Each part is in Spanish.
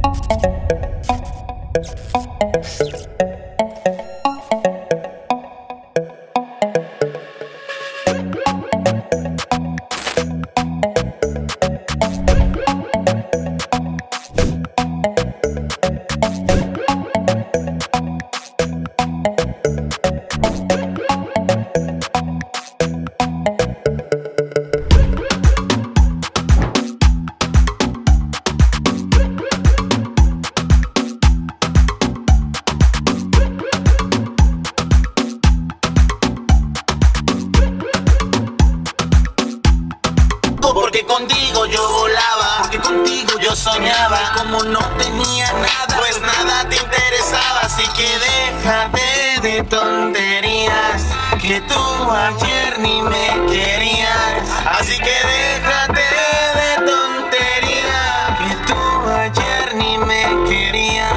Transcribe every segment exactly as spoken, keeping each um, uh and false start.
Porque contigo yo volaba, porque contigo yo soñaba. Como no tenía nada, pues nada te interesaba. Así que déjate de tonterías, que tú ayer ni me querías. Así que déjate de tonterías, que tú ayer ni me querías.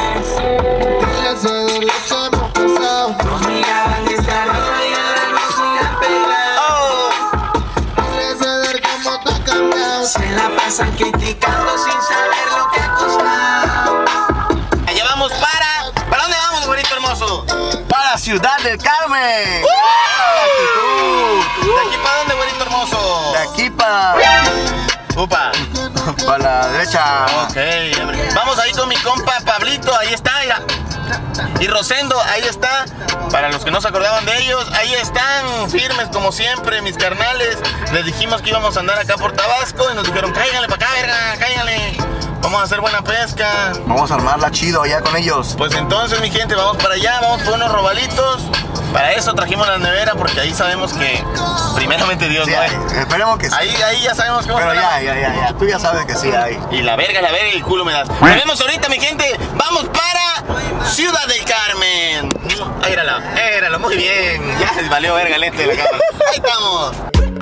Nos miraban desde arriba y ahora nos miran pegados. Se la pasan criticando sin saber lo que ha costado. Allá vamos para... ¿Para dónde vamos, güerito hermoso? Para Ciudad del Carmen. ¡Uh! ¿De aquí para dónde, güerito hermoso? De aquí para... Upa. Para la derecha. Ok. Vamos ahí con mi compa Pablito. Ahí está, mira. Y Rosendo, ahí está. Para los que no se acordaban de ellos, ahí están, firmes como siempre, mis carnales. Les dijimos que íbamos a andar acá por Tabasco y nos dijeron, cáiganle para acá, verga, cáiganle. Vamos a hacer buena pesca. Vamos a armarla chido allá con ellos. Pues entonces, mi gente, vamos para allá, vamos por unos robalitos. Para eso trajimos la nevera, porque ahí sabemos que, primeramente Dios, sí, no hay. Esperemos que sí. Ahí, ahí ya sabemos cómo. Pero ya, ya, ya, ya, tú ya sabes que sí hay. Y la verga, la verga y el culo me das. Nos vemos ahorita, mi gente. Vamos para Ciudad del Carmen. Ahí éralo, éralo, muy bien. Ya se valió verga el lente de la cámara. Ahí estamos.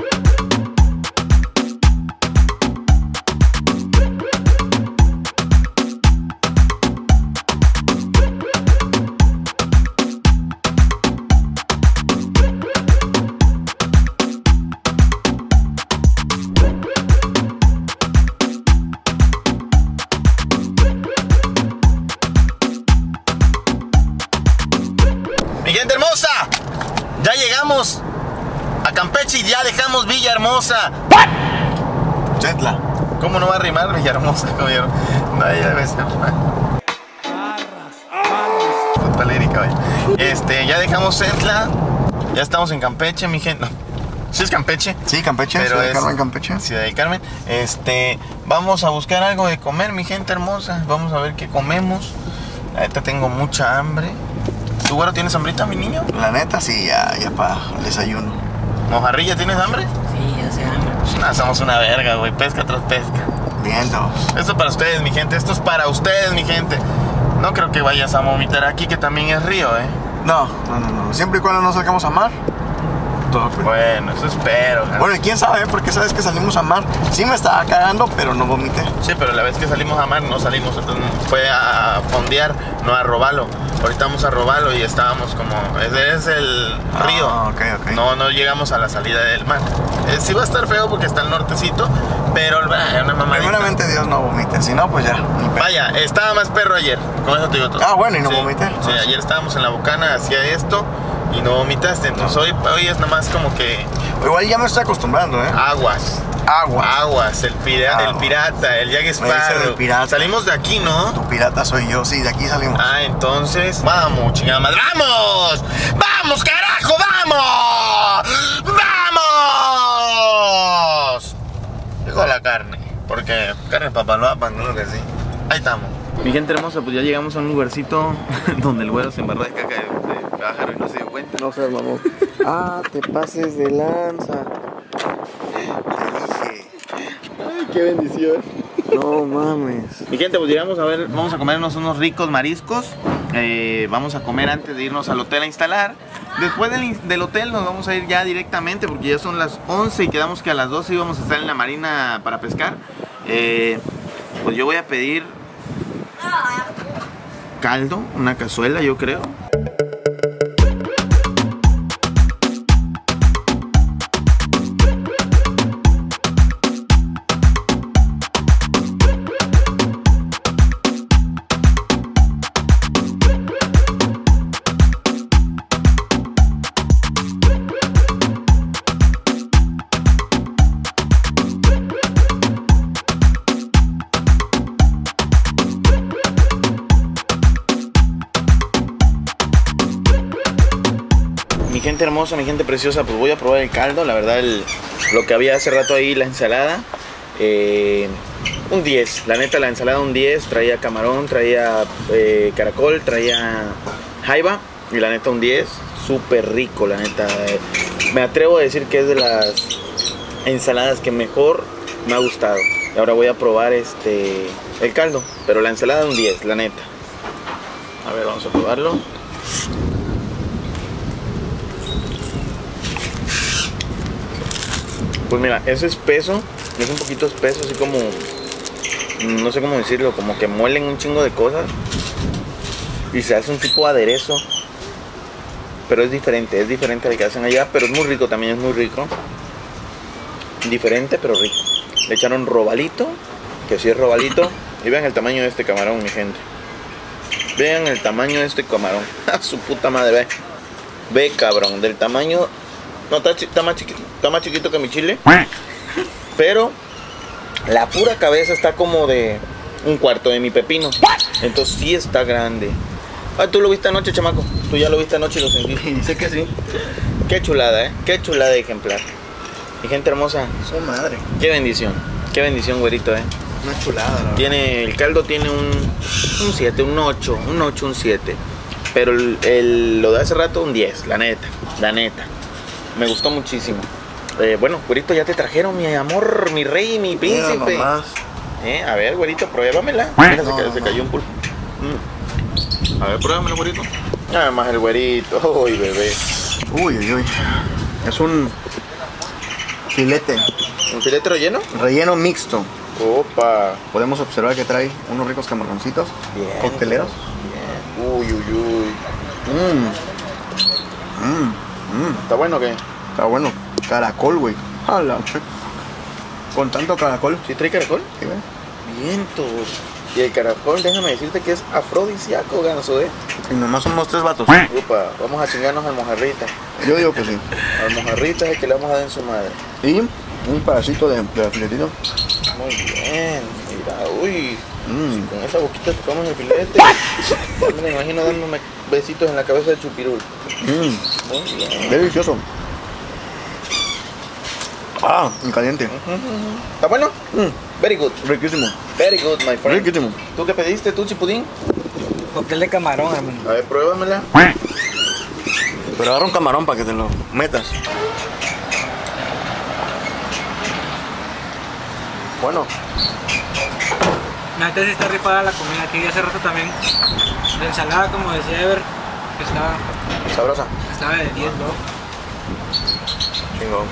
Mi gente hermosa, ya llegamos a Campeche y ya dejamos Villahermosa. Chetla. ¿Cómo no va a rimar Villahermosa? No, ya debe ser. Puta lírica, vaya. Este, ya dejamos Cetla. Ya estamos en Campeche, mi gente. No. ¿Sí es Campeche? Sí, Campeche, pero Ciudad del es Carmen, Campeche. Ciudad del Carmen. Este, vamos a buscar algo de comer, mi gente hermosa. Vamos a ver qué comemos. Ahorita tengo mucha hambre. ¿Tú, güero, tienes hambrita, mi niño? La neta, sí, ya, ya para el desayuno. ¿Mojarrilla, tienes hambre? Sí, ya sé hambre. No, somos una verga, güey. Pesca tras pesca. Vientos. Esto es para ustedes, mi gente. Esto es para ustedes, mi gente. No creo que vayas a vomitar aquí, que también es río, ¿eh? No, no, no, no. Siempre y cuando no salgamos a mar, todo bien. Bueno, eso espero. ¿Eh? Bueno, y quién sabe, porque sabes que salimos a mar. Sí me estaba cagando, pero no vomité. Sí, pero la vez que salimos a mar no salimos, entonces fue a fondear, no a robarlo. Ahorita vamos a robarlo y estábamos como... Ese es el río. Ah, ok, ok. No, no llegamos a la salida del mar. Eh, sí va a estar feo porque está el nortecito, pero es una mamadita. Primeramente Dios no vomite, si no, pues ya. ni pedo. Vaya, estaba más perro ayer, con eso te digo todo. Ah, bueno, y no Sí, vomité. Sí, ayer estábamos en la Bocana, hacía esto y no vomitaste. Entonces No. hoy, hoy es nomás como que Igual ya me estoy acostumbrando, ¿eh? aguas. Agua. Aguas, el, pira- el Aguas. pirata, el Jack Me dice Sparrow. del pirata. Salimos de aquí, ¿no? Tu pirata soy yo, sí, de aquí salimos. Ah, entonces, vamos, chingada madre. ¡Vamos! ¡Vamos, carajo! ¡Vamos! ¡Vamos! Llegó la carne, porque carne papaloapa, no lo que sí. Ahí estamos. Mi gente hermosa, pues ya llegamos a un lugarcito donde el güero se embarró de caca de, de pájaro y no se dio cuenta. No seas mamón. Ah, te pases de lanza. Te dije. Ay, qué bendición. No mames. Mi gente, pues llegamos a ver, vamos a comernos unos ricos mariscos. Eh, vamos a comer antes de irnos al hotel a instalar. Después del, del hotel nos vamos a ir ya directamente porque ya son las once y quedamos que a las doce íbamos a estar en la marina para pescar. Eh, pues yo voy a pedir caldo, una cazuela yo creo. gente hermosa, mi gente preciosa, pues voy a probar el caldo. La verdad, el, lo que había hace rato ahí, la ensalada, eh, un diez. La neta, la ensalada un diez. Traía camarón, traía eh, caracol, traía jaiba. Y la neta, un diez. Súper rico, la neta. Me atrevo a decir que es de las ensaladas que mejor me ha gustado. Y ahora voy a probar este el caldo. Pero la ensalada un diez, la neta. A ver, vamos a probarlo. Pues mira, es espeso, es un poquito espeso, así como, no sé cómo decirlo, como que muelen un chingo de cosas y se hace un tipo de aderezo, pero es diferente, es diferente al que hacen allá, pero es muy rico, también es muy rico, diferente pero rico. Le echaron robalito, que sí es robalito, y vean el tamaño de este camarón, mi gente. Vean el tamaño de este camarón, a su puta madre, ve, ve cabrón, del tamaño. No, está, está, más chiquito, está más chiquito que mi chile. Pero la pura cabeza está como de un cuarto de mi pepino. Entonces sí está grande. Ah, tú lo viste anoche, chamaco. Tú ya lo viste anoche y lo sentiste. Dice que sí. Qué chulada, ¿eh? Qué chulada de ejemplar. Mi gente hermosa. Su madre. Qué bendición. Qué bendición, güerito, ¿eh? Una chulada, la verdad. Tiene, el caldo tiene un siete, un ocho, un ocho, un siete. Pero el, el, lo de hace rato un diez, la neta, la neta. Me gustó muchísimo. Eh, bueno, güerito, ya te trajeron, mi amor, mi rey, mi príncipe. Mira, eh, a ver, güerito, pruébamela. Mira, no, se, cayó, no, se no. cayó un pulpo. Mm. A ver, pruébamela, güerito. Nada más el güerito. Uy, bebé. Uy, uy, uy. Es un filete. ¿Un filete relleno? Relleno mixto. Opa. Podemos observar que trae unos ricos camaroncitos. Bien. Cocteleros. Bien. Uy, uy, uy. Mmm. Mmm. Mmm. ¿Está bueno o qué? Está bueno. Caracol, güey. Jala. Con tanto caracol. ¿Sí trae caracol? ¿Sí, güey? Vientos. Y el caracol, déjame decirte que es afrodisíaco, ganso, ¿eh? Y nomás somos tres vatos. Opa, vamos a chingarnos al mojarrita. Yo digo que sí. Al mojarrita es el que le vamos a dar en su madre. Y un pedacito de, de filetito. Muy bien, mira, uy. Mmm. Con esa boquita tocamos el filete. Ya me imagino dándome besitos en la cabeza de chupirul. Mmm. Muy bien. Delicioso. Ah, y caliente. ¿Está bueno? Mm. Very good. Riquísimo. Very good, my friend. Riquísimo. ¿Tú qué pediste, tú, chipudín? Cóctel de camarón, hermano. A ver, pruébamela. Pero agarra un camarón para que te lo metas. Bueno. Neta sí está rifada la comida aquí. Hace rato también la ensalada, como decía Ever, estaba, Sabrosa. estaba de diez, ¿no? Chingón.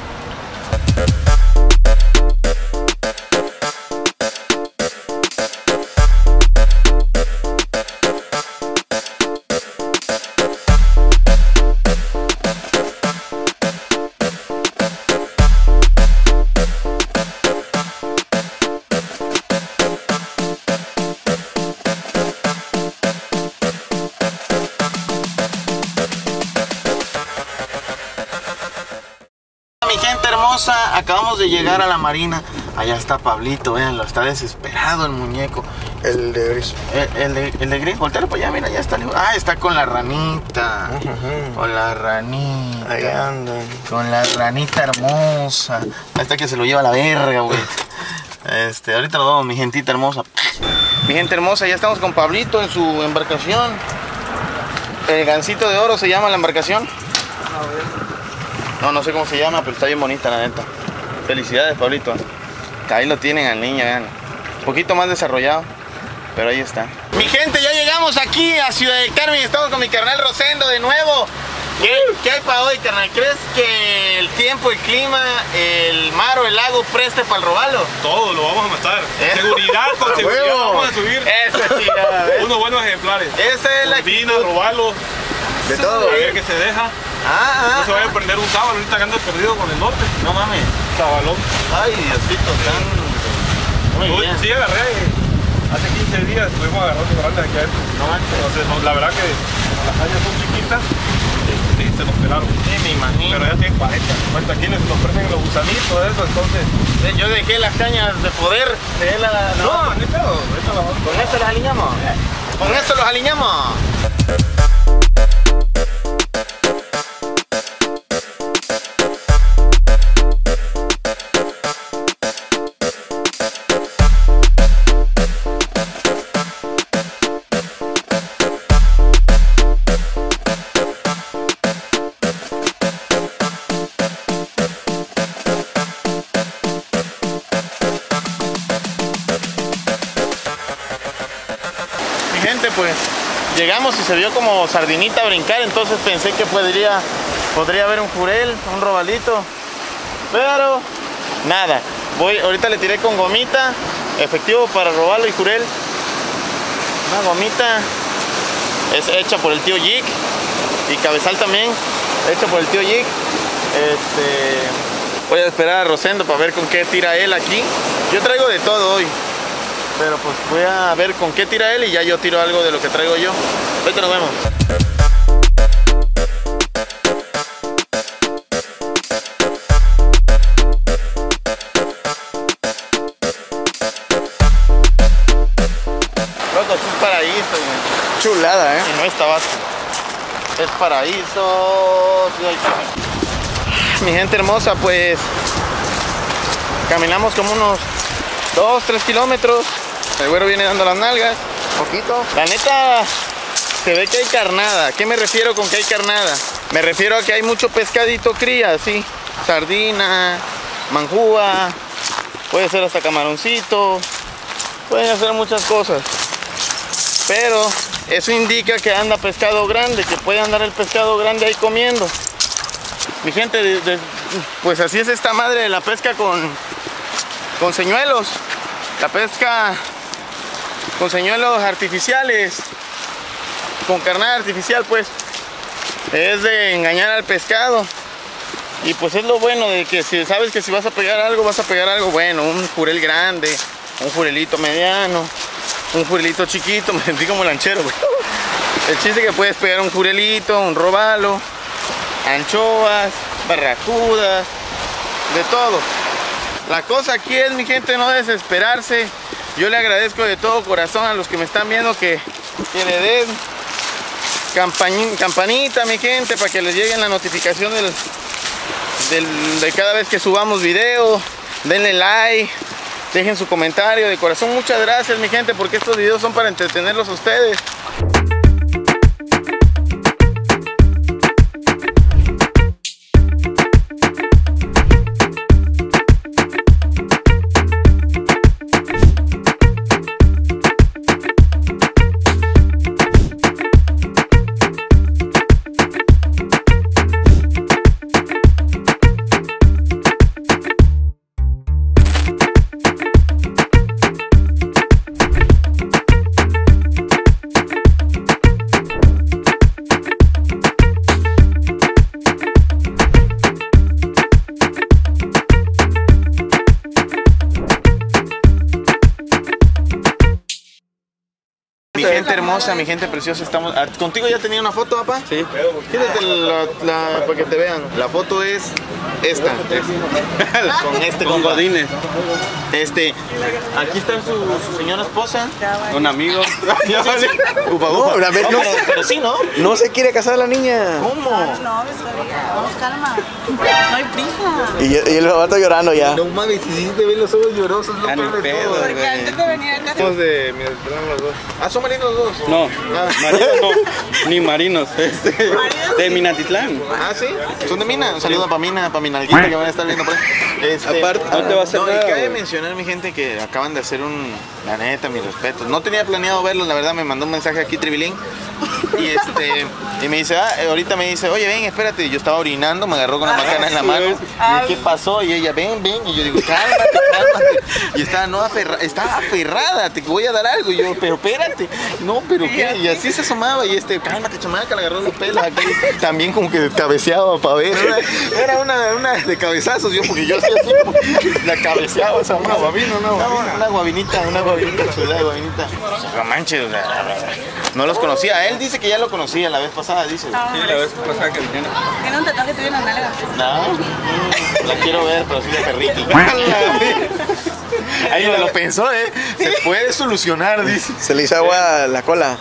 Mi gente hermosa, acabamos de llegar a la marina. Allá está Pablito, véanlo, está desesperado el muñeco. El de gris. El, el de, el de gris, voltealo para allá, mira, ya está. Ah, está con la ranita. Con la ranita. Ahí andan. Con la ranita hermosa. Ahí está que se lo lleva a la verga, güey. Este, ahorita nos vamos, mi gentita hermosa. Mi gente hermosa, ya estamos con Pablito en su embarcación. El Gansito de Oro se llama la embarcación. No, no sé cómo se llama, pero está bien bonita, la neta. Felicidades, Pablito. Ahí lo tienen al niño, vean. Un poquito más desarrollado, pero ahí está. Mi gente, ya llegamos aquí a Ciudad del Carmen. Estamos con mi carnal Rosendo de nuevo. ¿Qué, ¿Qué hay para hoy, carnal? ¿Crees que el tiempo, el clima, el mar o el lago preste para el robalo? Todo lo vamos a matar. ¿Eh? Seguridad, con ¡A seguridad huevo! vamos a subir Eso es chingada, ¿ves? unos buenos ejemplares. Esa es la Turbina, actitud. robarlo, De todo. a ver qué se deja. Ah, No se vaya ah, a perder un sábalo, ahorita que ando perdido con el norte. no mames. Sábalón. Ay, Diosito, tan... Muy Uy, bien. sí, agarré. Hace quince días estuvimos agarrando grandes aquí adentro. No manches. Entonces, no, la verdad que las cañas son chiquitas. Sí, se nos pelaron. Sí, me imagino. Pero ya tienen cuarenta, cincuenta kilos y nos prenden los gusanitos de eso, entonces. Sí, yo dejé las cañas de poder. Dejé la... No, ni pedo, ahorita la vamos. ¿Con esto los alineamos? ¿Con esto los alineamos? mi gente, pues llegamos y se vio como sardinita brincar, entonces pensé que podría, podría haber un jurel, un robalito, pero nada. Voy, ahorita le tiré con gomita, efectivo para robarlo y jurel. Una gomita es hecha por el tío Jig y cabezal también, hecha por el tío Jig. Este, voy a esperar a Rosendo para ver con qué tira él aquí. Yo traigo de todo hoy, pero pues voy a ver con qué tira él y ya yo tiro algo de lo que traigo yo. Ahorita nos vemos. Loco, es un paraíso, güey. Chulada, ¿eh? Y no es Tabasco. Es paraíso. Sí, ahí está. Mi gente hermosa, pues caminamos como unos dos, tres kilómetros. El güero viene dando las nalgas. Poquito. La neta, se ve que hay carnada. ¿A qué me refiero con que hay carnada? Me refiero a que hay mucho pescadito cría, ¿sí? Sardina, manjúa, puede ser hasta camaroncito, pueden hacer muchas cosas. Pero eso indica que anda pescado grande, que puede andar el pescado grande ahí comiendo. Mi gente, de, de, pues así es esta madre de la pesca con, con señuelos. La pesca con señuelos artificiales, con carnada artificial, pues es de engañar al pescado. Y pues es lo bueno de que si sabes que si vas a pegar algo, vas a pegar algo bueno, un jurel grande, un jurelito mediano, un jurelito chiquito. Me sentí como lanchero, güey. El chiste es que puedes pegar un jurelito, un robalo, anchoas, barracudas, de todo. La cosa aquí es, mi gente, no desesperarse. Yo le agradezco de todo corazón a los que me están viendo que, que le den campanita, mi gente, para que les llegue la notificación del, del, de cada vez que subamos video. Denle like, dejen su comentario. De corazón, muchas gracias, mi gente, porque estos videos son para entretenerlos a ustedes. Mi gente hermosa, mi gente preciosa, estamos... ¿Contigo ya tenía una foto, papá? Sí. Quítate la, la, para que te vean. La foto es esta. Con este Con compa. Godínez. Este, aquí está su, su señora esposa. Un amigo. Upa, No, upa. a ver, no. pero, pero sí, ¿no? No se quiere casar la niña. ¿Cómo? No, todavía. Vamos, calma. No hay prisa. Y, y el vato llorando ya. No mames, si sí te ven los ojos llorosos, lo Ya ni peor de pedo, todo. güey. Porque antes de venir acá. Somos de... Mira, perdón, los dos. Ah, ¿son marinos los dos? No, Ah. marinos no, ni marinos. Este, de Minatitlán. Ah, ¿sí? ¿Son de Mina? Un saludo para Mina, para mi nalguita que van a estar viendo por ahí. Este, Aparte, no te va a hacer no, nada, y cabe güey. mencionar, mi gente, que acaban de hacer un... La neta, mis respetos. No tenía planeado verlos, la verdad, me mandó un mensaje aquí, Tribilín. Y este... Y me dice, ah, ahorita me dice, oye, ven, espérate. Y yo estaba orinando, me agarró con la macana en la mano. Y ¿qué pasó? Y ella, ven, ven. Y yo digo, cálmate, cálmate. Y estaba, no, aferra, estaba aferrada, te voy a dar algo. Y yo, pero espérate. No, pero ¿qué? Y así se asomaba. Y este, cálmate, chamaca, le agarró los pelos aquí. También como que cabeceaba para ver. Era, era una, una de cabezazos, yo, porque yo hacía así como la cabeceaba. O sea, una guabina, una guabina. Una guabinita, una guabinita, chula de guabinita. No manches, o sea, no los conocía. Él dice que ya lo conocía la vez pasada, dice. Sí, la vez pasada que vinieron. Tiene un tatuaje tuyo en la nalga. No, mm, la quiero ver, pero sí de perrito. Ahí me lo pensó, ¿eh? Se puede solucionar, dice. Se le hizo agua a la cola.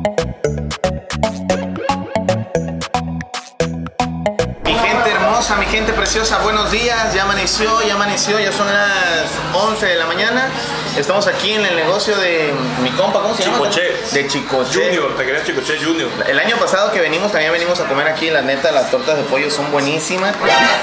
Mi gente hermosa, mi gente preciosa, buenos días. Ya amaneció, ya amaneció, ya son las once de la mañana. Estamos aquí en el negocio de mi compa, ¿cómo se llama? Chicoche. De Chicoche Junior, te querías Chicoche Junior. El año pasado que venimos, también venimos a comer aquí. La neta, las tortas de pollo son buenísimas.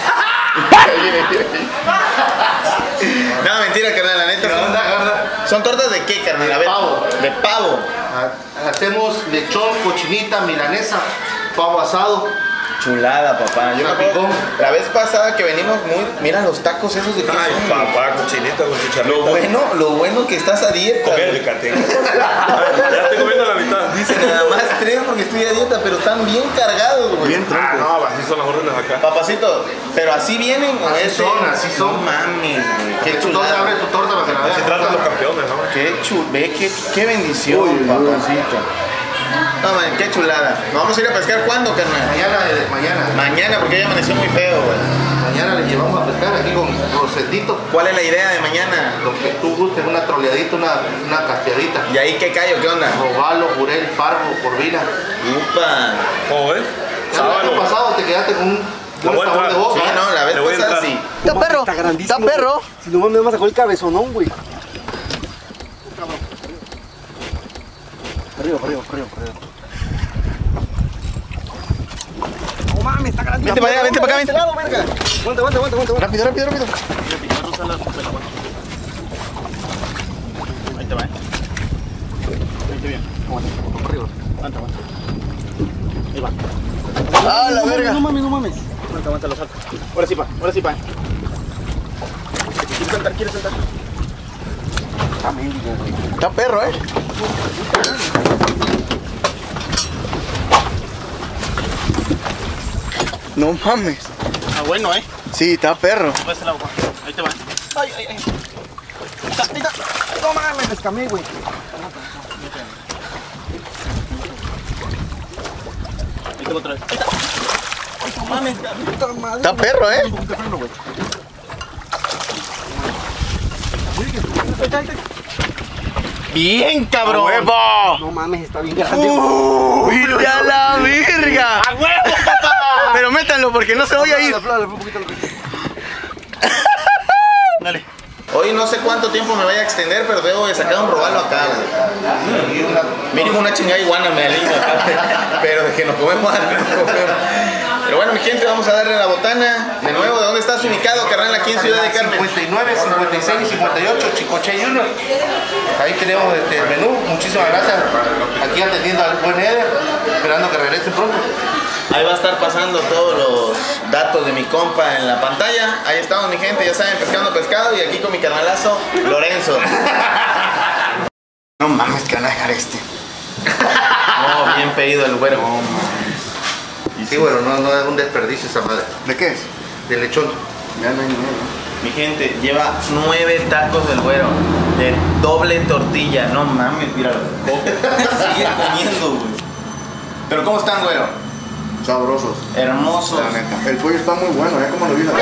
No, mentira, carnal, la neta. Son, son tortas de qué, carnal? De A ver, pavo. De pavo. Hacemos lechón, cochinita, milanesa, pavo asado. Chulada, papá. Yo me acuerdo, Salpicón. la vez pasada que venimos, muy, mira los tacos esos de queso. Ay, papá, cochinita con chicharrón. Lo bueno, lo bueno que estás a dieta. Comer de cateca. Ya estoy comiendo la mitad. Dice nada más tres porque estoy a dieta, pero están bien cargados, güey. Bien Ah, troncos. no, así son las órdenes acá. Papacito, pero así vienen. Así ese- son, así son. No mames, güey. Qué Entonces abre chulada. tu torta para que la Así veas. tratan los campeones, ¿no? Qué chul, ve qué, qué bendición, Uy, uy, uy. papacito. No, man, qué chulada. ¿Nos vamos a ir a pescar cuándo, carnal? Mañana, eh, mañana. Mañana, porque hoy amaneció muy feo, güey. Mañana le llevamos a pescar aquí con Rosetito. ¿Cuál es la idea de mañana? Lo que tú gustes, una troleadita, una, una casteadita. ¿Y ahí qué callo? ¿Qué onda? Robalo, jurel, parvo, corvina. Upa. ¿Cómo ves? Ya el año pasado te quedaste con un Le buen voy a sabor de entrar. boca. Sí, no, la vez Le voy a pasada entrar. sí. Está perro, está grandísimo. Está perro. Si no me vas a coger el cabezonón, güey. Arriba, arriba, arriba, arriba. No mames, está grande. Vente para allá, vente para acá, vente. Aguanta, aguanta, aguanta, aguanta. Rápido, rápido, rápido. Ahí te va, eh. Ahí te bien. Aguanta, arriba. Aguanta, aguanta. Ahí va. ¡Ah, la verga! No mames, no mames. Aguanta, aguanta, lo saco. Ahora sí, pa, ahora sí, pa. Quiere saltar, quiere saltar. Está mendigo, güey. Está perro, eh. No mames. Ah, bueno, eh. Sí, está perro. Pues el agua. Ahí te va. Ay, ay, ay. Está, ahí está. No mames, me escamé, güey. Ahí te otra vez. Ahí está. No mames, puta madre. Está perro, eh. Un freno, güey. Bien, cabrón. ¡Huevo! No mames, está bien grande. ¡Uy, a la verga! ¡A huevo, papá! Pero métanlo porque no se voy a ir. Aflórale, aflórale, un poquito, un poquito. Dale. Hoy no sé cuánto tiempo me vaya a extender, pero debo de sacar un robalo acá, güey. Mínimo una chingada iguana me alineo acá, pero de que nos comemos algo, nos comemos. Pero bueno, mi gente, vamos a darle la botana. De nuevo, ¿de dónde estás ubicado, carnal? Aquí en Ciudad de Carmen. cincuenta y nueve, cincuenta y seis, cincuenta y ocho, Chicoche Junior. Ahí tenemos este, el menú. Muchísimas gracias. Aquí atendiendo al buen Eder, esperando que regrese pronto. Ahí va a estar pasando todos los datos de mi compa en la pantalla. Ahí estamos, mi gente, ya saben, pescando pescado. Y aquí con mi canalazo, Lorenzo. No mames, que van a dejar este. No, bien pedido el güero. Sí, bueno, no, no es un desperdicio esa madre. ¿De qué es? De lechón. Ya no hay ninguno. Mi gente, lleva nueve tacos del güero de doble tortilla. No mames, míralo. Sigue comiendo, güey. Pero ¿cómo están, güero? Sabrosos. Hermosos. La neta. El pollo está muy bueno, ¿eh? Como lo vi. No,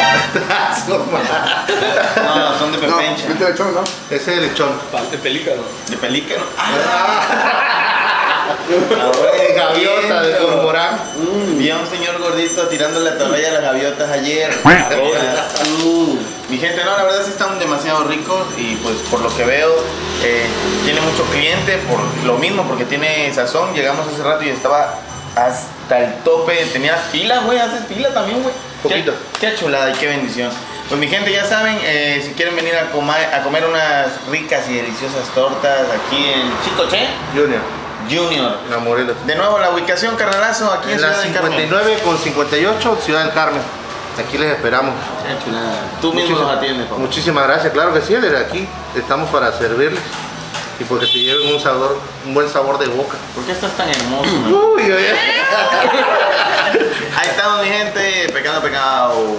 son de No, pepencha. viste el lechón, ¿no? Ese es el lechón. Parte pelícano. De pelícano. Ahora De gaviota, de cormorán. Vi a un señor gordito tirando la torrella a las gaviotas ayer. Uh, Mi gente, no, la verdad sí están demasiado ricos y pues por lo que veo eh, tiene mucho cliente por lo mismo, porque tiene sazón. Llegamos hace rato y estaba hasta el tope, tenía fila, güey, haces fila también, güey. Poquito. Qué, qué chulada y qué bendición. Pues mi gente, ya saben, eh, si quieren venir a, comer, a comer unas ricas y deliciosas tortas aquí en Chicoche Junior. Junior. En la Morelos. De nuevo la ubicación, carnalazo, aquí en, En Ciudad la del cincuenta y Carmen. nueve con cincuenta y ocho, Ciudad del Carmen. Aquí les esperamos. Qué chulada. Tú mismo Muchísimas- los atiendes, papá. Muchísimas gracias, claro que sí, desde aquí estamos para servirles y porque te lleven un sabor, un buen sabor de boca. ¿Por qué estás tan hermoso, man? Uy, oye. Ahí estamos, mi gente, pecado, pecado.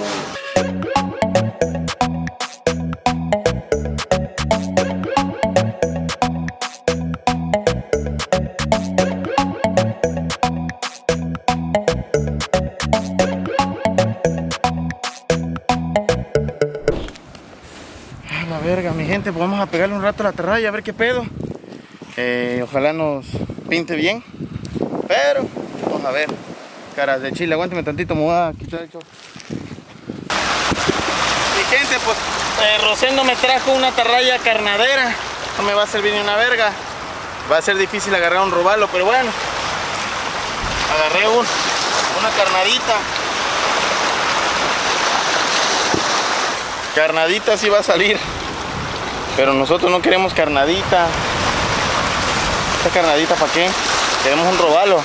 A la verga, mi gente, pues vamos a pegarle un rato a la atarraya a ver qué pedo. Eh, ojalá nos pinte bien, pero vamos a ver. Caras de chile, aguántame tantito, me voy a quitar el short. gente, pues eh, Rosendo me trajo una atarraya carnadera. No me va a servir ni una verga. Va a ser difícil agarrar un robalo, pero bueno. Agarré un, una carnadita. Carnadita sí va a salir. Pero nosotros no queremos carnadita. ¿Esta carnadita para qué? Queremos un robalo.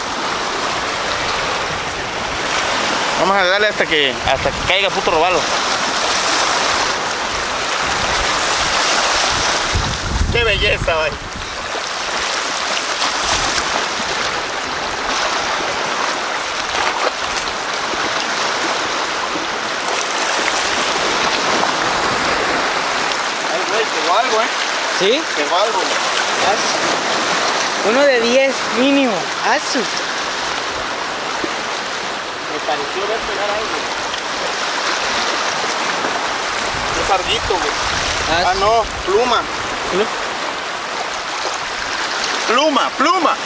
Vamos a darle hasta que hasta que caiga puto robalo. Qué belleza, vaya. Ay, güey, pegó algo, eh. ¿Sí? Pegó algo. Uno de diez mínimo. Asu. Me pareció ver pegar algo. Un sarguito, güey. Ah, no, pluma. Pluma, pluma.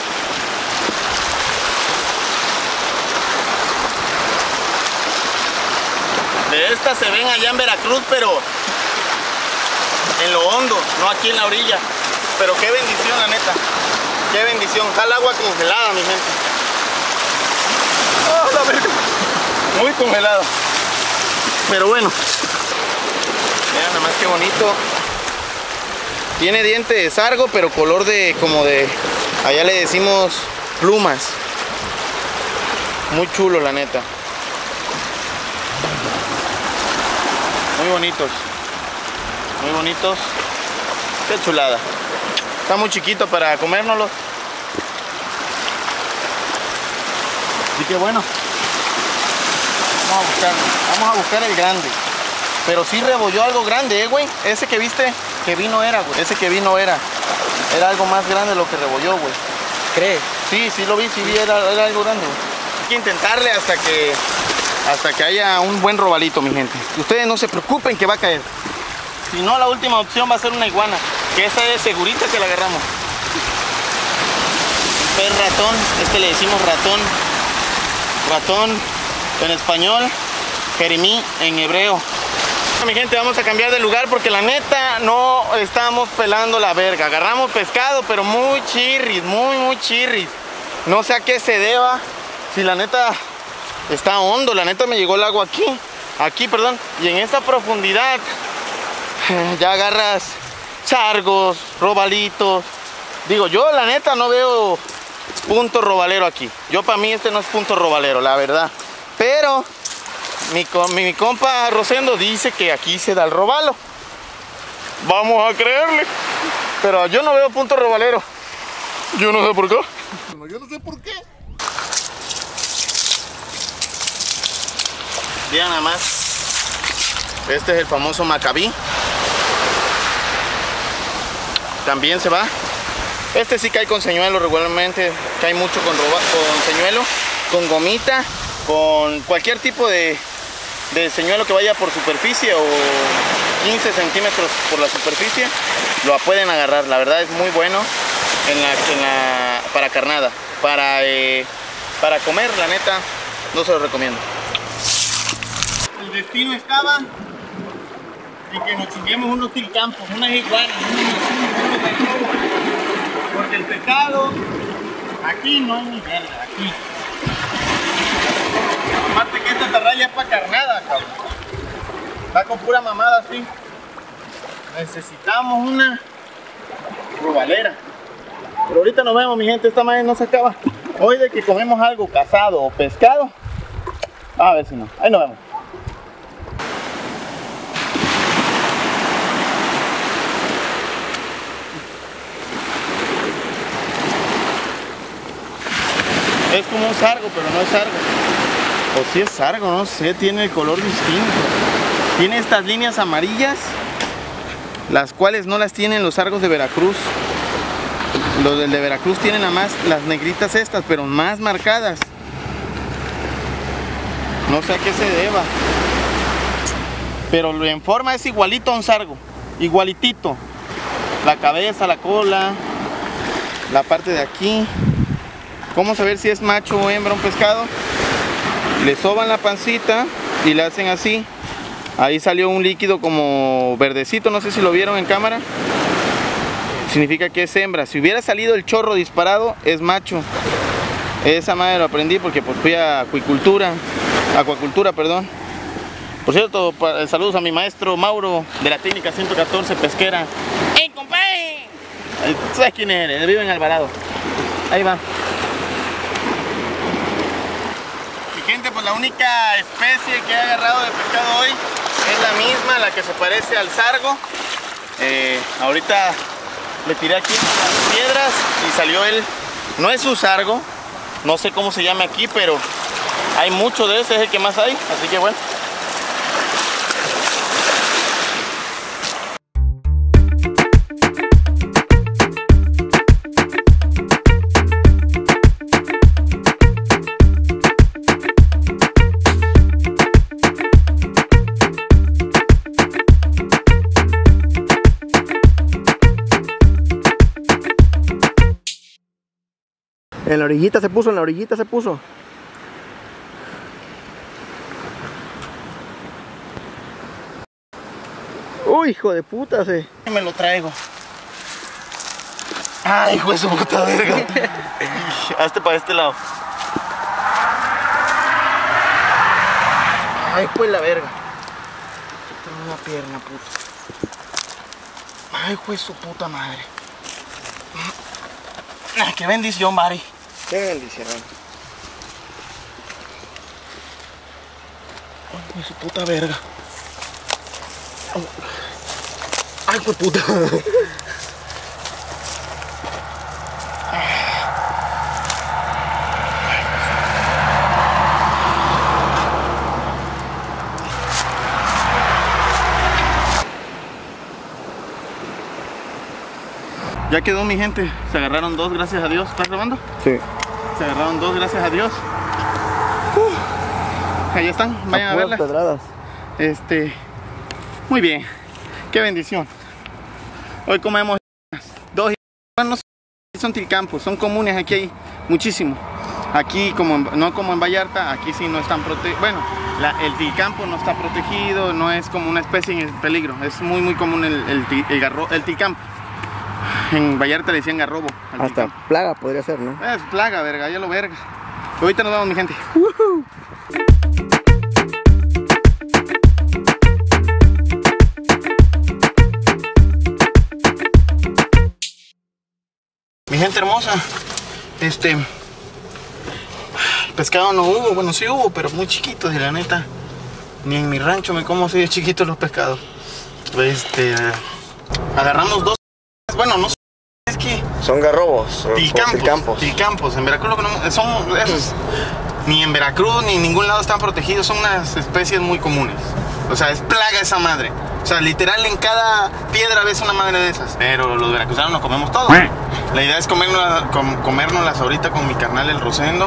De estas se ven allá en Veracruz, pero en lo hondo, no aquí en la orilla. Pero qué bendición, la neta. Qué bendición. Jala agua congelada, mi gente. Oh, la verga. Muy congelada. Pero bueno. Vean nada más qué bonito. Tiene diente de sargo, pero color de como de, allá le decimos plumas. Muy chulo, la neta. Muy bonitos. Muy bonitos. Qué chulada. Está muy chiquito para comérnoslo. Así que bueno. Vamos a buscar. Vamos a buscar el grande. Pero sí rebolló algo grande, eh, güey. Ese que viste que vino era, güey. Ese que vino era. Era algo más grande de lo que rebolló, güey. ¿Crees? Sí, sí lo vi, sí vi, era, era algo grande, güey. Hay que intentarle hasta que hasta que haya un buen robalito, mi gente. Ustedes no se preocupen que va a caer. Si no, la última opción va a ser una iguana, que esa es segurita que la agarramos. Un pez ratón, este le decimos ratón. Ratón en español, jerimí en hebreo. Mi gente, vamos a cambiar de lugar porque la neta no estamos pelando la verga. Agarramos pescado, pero muy chirris, muy, muy chirris. No sé a qué se deba. Si la neta está hondo, la neta me llegó el agua aquí. Aquí, perdón. Y en esta profundidad ya agarras sargos, robalitos. Digo, yo la neta no veo punto robalero aquí. Yo para mí este no es punto robalero, la verdad. Pero Mi, mi, mi compa Rosendo dice que aquí se da el robalo. Vamos a creerle. Pero yo no veo punto robalero. Yo no sé por qué. Yo no sé por qué. Vean nada más. Este es el famoso Macabí. También se va. Este sí cae con señuelo regularmente. Cae mucho con, roba, con señuelo, con gomita, con cualquier tipo de de señuelo que vaya por superficie o quince centímetros por la superficie, lo pueden agarrar. La verdad es muy bueno en la, en la, para carnada, para, eh, para comer, la neta, no se lo recomiendo. El destino estaba en que nos chinguemos unos tilcampos, unas iguanas, porque el pescado aquí no hay ni verga, aquí. Aparte que esta atarraya es para carnada, cabrón. Está con pura mamada así. Necesitamos una robalera. Pero ahorita nos vemos, mi gente. Esta madre no se acaba. Hoy de que comemos algo cazado o pescado. A ver si no. Ahí nos vemos. Es como un sargo, pero no es sargo. O si es sargo, no sé, tiene el color distinto. Tiene estas líneas amarillas, las cuales no las tienen los sargos de Veracruz. Los del de Veracruz tienen nada más las negritas estas, pero más marcadas. No sé a qué se deba. Pero en forma es igualito a un sargo. Igualitito. La cabeza, la cola, la parte de aquí. ¿Cómo saber si es macho o hembra un pescado? Le soban la pancita y le hacen así Ahí salió un líquido como verdecito, no sé si lo vieron en cámara. Significa que es hembra. Si hubiera salido el chorro disparado, es macho. Esa madre lo aprendí porque pues fui a acuicultura, acuacultura, perdón. Por cierto, pa, saludos a mi maestro Mauro de la técnica ciento catorce pesquera. ¡Ey, compadre! ¿Sabes quién eres? Vive en Alvarado. Ahí va. Y gente, pues la única especie que he agarrado de pescado hoy es la misma, la que se parece al sargo. Eh, ahorita le tiré aquí las piedras y salió él. No es un sargo, no sé cómo se llama aquí, pero hay mucho de ese, es el que más hay, así que bueno. En la orillita se puso, en la orillita se puso. Uy, hijo de puta, se. Me lo traigo. Ay, hijo de su puta verga. Hazte para este lado. Ay, pues la verga. Tengo una pierna, puta. Ay, hijo de su puta madre. Ay, qué bendición, Mari. Qué bendición. Ay, hijo de su puta verga. Ay, hijo de puta. Ya quedó, mi gente. Se agarraron dos, gracias a Dios. ¿Estás grabando? Sí. Se agarraron dos, gracias a Dios. Uh, ahí están, vayan a, a verlas. Pedradas. Este, muy bien. Qué bendición. Hoy comemos dos. No son tilcampos, son comunes aquí, hay muchísimo. Aquí, como en, no como en Vallarta, aquí sí no están protegidos. Bueno, la, el tilcampo no está protegido, no es como una especie en peligro. Es muy, muy común el, el, el, garro, el tilcampo. En Vallarta le decían garrobo. Hasta tilcampo. Plaga podría ser, ¿no? Es plaga, verga, ya lo verga. Ahorita nos vamos, mi gente. Uh-huh. Mi gente hermosa, este pescado no hubo, bueno sí hubo, pero muy chiquitos, y la neta, ni en mi rancho me como así de chiquitos los pescados. Este, agarramos dos, bueno, no es que son garrobos, tilcampos, tilcampos. tilcampos, en Veracruz no, son esos, ni en Veracruz ni en ningún lado están protegidos, son unas especies muy comunes. O sea, es plaga esa madre. O sea, literal en cada piedra ves una madre de esas. Pero los veracruzanos nos comemos todo. La idea es comérnoslas, com, comérnoslas ahorita con mi carnal el Rosendo.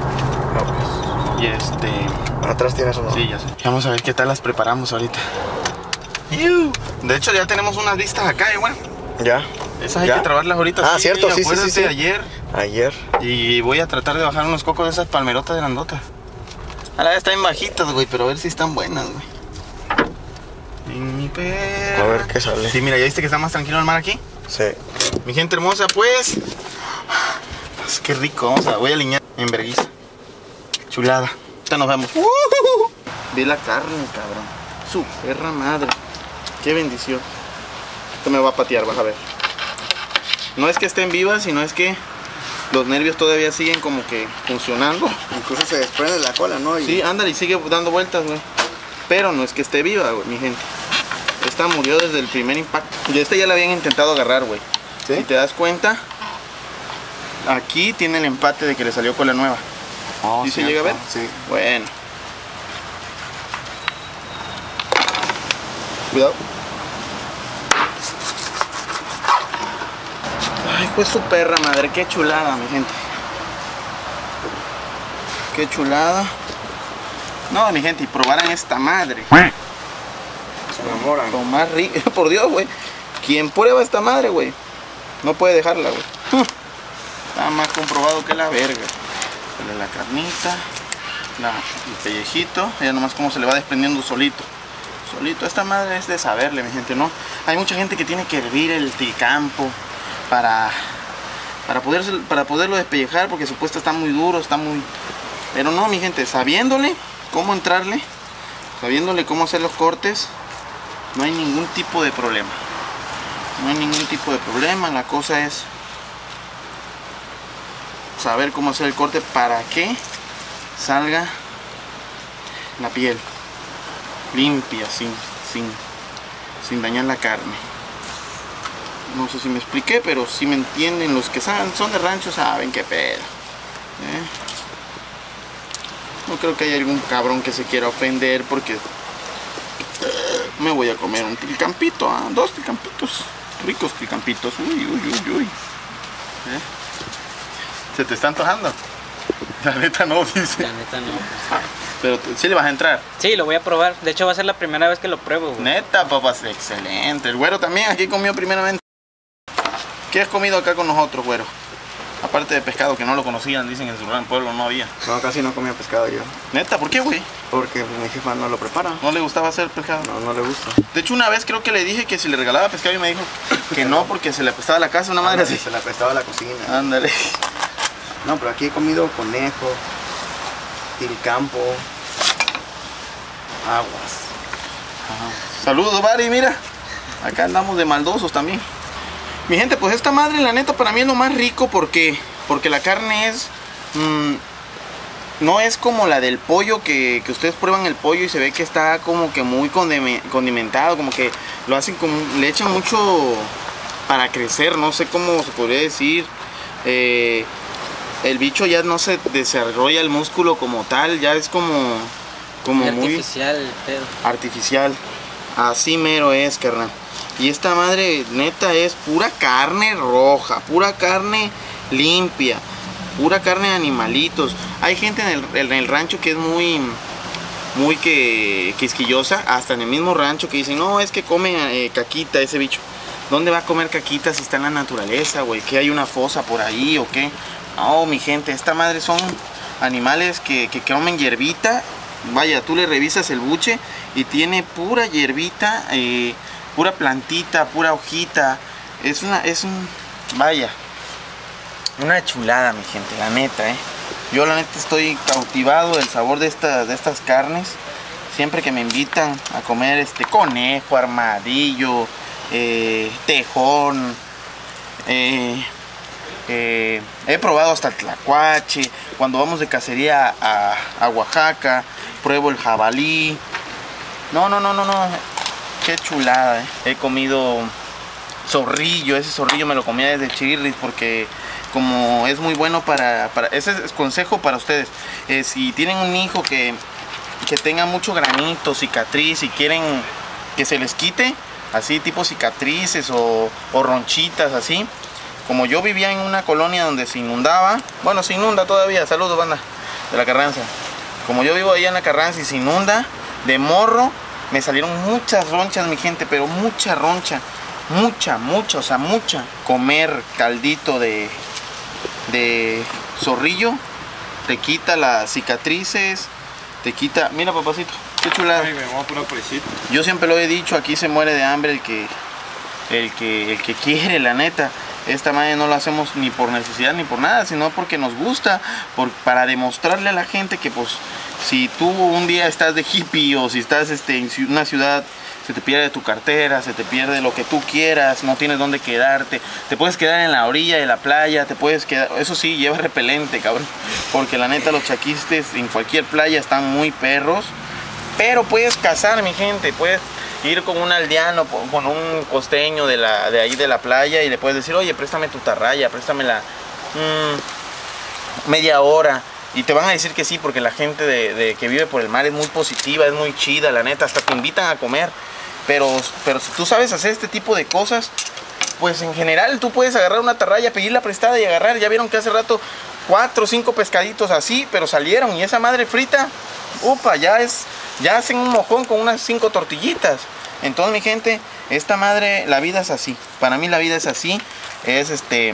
Y este... Atrás tienes uno. Sí, ya sé. Vamos a ver qué tal las preparamos ahorita. De hecho ya tenemos unas vistas acá, igual. Ya. Esas hay ¿Ya? que trabarlas ahorita. Ah, sí, cierto, sí, sí, sí, sí. ayer. Ayer. Y voy a tratar de bajar unos cocos de esas palmerotas grandotas. A la vez están bajitas, güey, pero a ver si están buenas, güey. En mi perra. A ver qué sale. Sí, mira, ¿ya viste que está más tranquilo el mar aquí? Sí. Mi gente hermosa, pues... pues qué rico, vamos a... voy a alinear en vergüenza. Chulada. Ya nos vemos. Uh-huh. Ve la carne, cabrón. Su perra madre. Qué bendición. Esto me va a patear, vas a ver. No es que estén vivas, sino es que los nervios todavía siguen como que funcionando. Incluso se desprende la cola, ¿no? Y... Sí, ándale, y sigue dando vueltas, güey. Pero no es que esté viva, güey, mi gente. Esta murió desde el primer impacto. Y esta ya la habían intentado agarrar, güey. ¿Sí? Si te das cuenta, aquí tiene el empate de que le salió cola nueva. Oh, ¿Sí se llega a ver? Sí. Bueno. Cuidado. Ay, pues su perra madre, qué chulada, mi gente. Qué chulada. No, mi gente, y probaran esta madre. Se enamoran. Lo más rico, por Dios, güey. Quien prueba esta madre, güey, no puede dejarla, güey. Está más comprobado que la verga. Dale la carnita, la, el pellejito, ya nomás como se le va desprendiendo solito. Solito, esta madre es de saberle, mi gente, ¿no? Hay mucha gente que tiene que hervir el tricampo para, para, poder, para poderlo despellejar, porque supuesto está muy duro, está muy... Pero no, mi gente, sabiéndole cómo entrarle, sabiéndole cómo hacer los cortes, no hay ningún tipo de problema. No hay ningún tipo de problema, la cosa es saber cómo hacer el corte para que salga la piel limpia, sin, sin, sin dañar la carne. No sé si me expliqué, pero si me entienden, los que saben, son de rancho saben qué pedo, ¿eh? No creo que haya algún cabrón que se quiera ofender porque eh, me voy a comer un tricampito, ¿eh? Dos tricampitos, ricos tricampitos. Uy, uy, uy, uy. ¿Eh? ¿Se te está antojando? La neta no, dice. La neta no. Ah, pero sí le vas a entrar. Sí, lo voy a probar. De hecho va a ser la primera vez que lo pruebo, güey. Neta, papás, excelente. El güero también aquí comió primeramente. ¿Qué has comido acá con nosotros, güero? Aparte de pescado, que no lo conocían, dicen en su gran pueblo no había. No, casi no comía pescado yo. Neta, ¿por qué, güey? Porque mi jefa no lo prepara. ¿No le gustaba hacer pescado? No, no le gusta. De hecho, una vez creo que le dije que si le regalaba pescado y me dijo que no, porque se le apestaba la casa, una madre Ándale, así. se la prestaba a la cocina. Ándale. No, pero aquí he comido conejo, tilcampo, aguas. Saludos, Bari, mira. Acá andamos de maldosos también. Mi gente, pues esta madre, la neta, para mí es lo más rico porque, porque la carne es... Mmm, no es como la del pollo, que, que ustedes prueban el pollo y se ve que está como que muy condimentado, como que lo hacen como... Le echan mucho para crecer, no sé cómo se podría decir. Eh, el bicho ya no se desarrolla el músculo como tal, ya es como... como muy muy artificial el pedo. Artificial. Así mero es, carnal. Y esta madre, neta, es pura carne roja, pura carne limpia, pura carne de animalitos. Hay gente en el, en el rancho que es muy, muy que, quisquillosa, hasta en el mismo rancho, que dicen, no, es que come eh, caquita ese bicho. ¿Dónde va a comer caquita si está en la naturaleza, güey? ¿Que hay una fosa por ahí o qué? No, mi gente, esta madre son animales que, que comen hierbita. Vaya, tú le revisas el buche y tiene pura hierbita, eh, pura plantita, pura hojita. Es una, es un, vaya, una chulada, mi gente, la neta, eh. Yo la neta estoy cautivado del sabor de, esta, de estas carnes. Siempre que me invitan a comer este conejo, armadillo, eh, tejón, eh, eh, he probado hasta el tlacuache. Cuando vamos de cacería a, a Oaxaca, pruebo el jabalí. No, no, no, no, no. Qué chulada, eh. He comido zorrillo. Ese zorrillo me lo comía desde Chirris porque como es muy bueno para... para ese es consejo para ustedes. Eh, si tienen un hijo que, que tenga mucho granito, cicatriz y quieren que se les quite, así tipo cicatrices o, o ronchitas así. Como yo vivía en una colonia donde se inundaba, bueno, se inunda todavía, saludos banda de la Carranza. Como yo vivo allá en la Carranza y se inunda, de morro me salieron muchas ronchas, mi gente, pero mucha roncha, mucha, mucha, o sea, mucha. Comer caldito de, de zorrillo te quita las cicatrices, te quita, mira papacito, qué chulada. Ay, me voy a poner presito. Yo siempre lo he dicho, aquí se muere de hambre el que, el que, el que quiere, la neta. Esta madre no lo hacemos ni por necesidad ni por nada, sino porque nos gusta, por, para demostrarle a la gente que pues si tú un día estás de hippie o si estás este, en una ciudad, se te pierde tu cartera, se te pierde lo que tú quieras, no tienes dónde quedarte, te puedes quedar en la orilla de la playa, te puedes quedar, eso sí, lleva repelente, cabrón, porque la neta los chaquistes en cualquier playa están muy perros, pero puedes cazar, mi gente, puedes ir con un aldeano, con un costeño de, la, de ahí de la playa y le puedes decir, oye, préstame tu tarraya, préstamela mmm, media hora. Y te van a decir que sí, porque la gente de, de que vive por el mar es muy positiva, es muy chida, la neta, hasta te invitan a comer. Pero, pero si tú sabes hacer este tipo de cosas, pues en general tú puedes agarrar una tarraya, pedirla prestada y agarrar. Ya vieron que hace rato cuatro o cinco pescaditos así, pero salieron. Y esa madre frita, upa, ya es, ya hacen un mojón con unas cinco tortillitas. Entonces, mi gente, esta madre, la vida es así. Para mí la vida es así. Es este,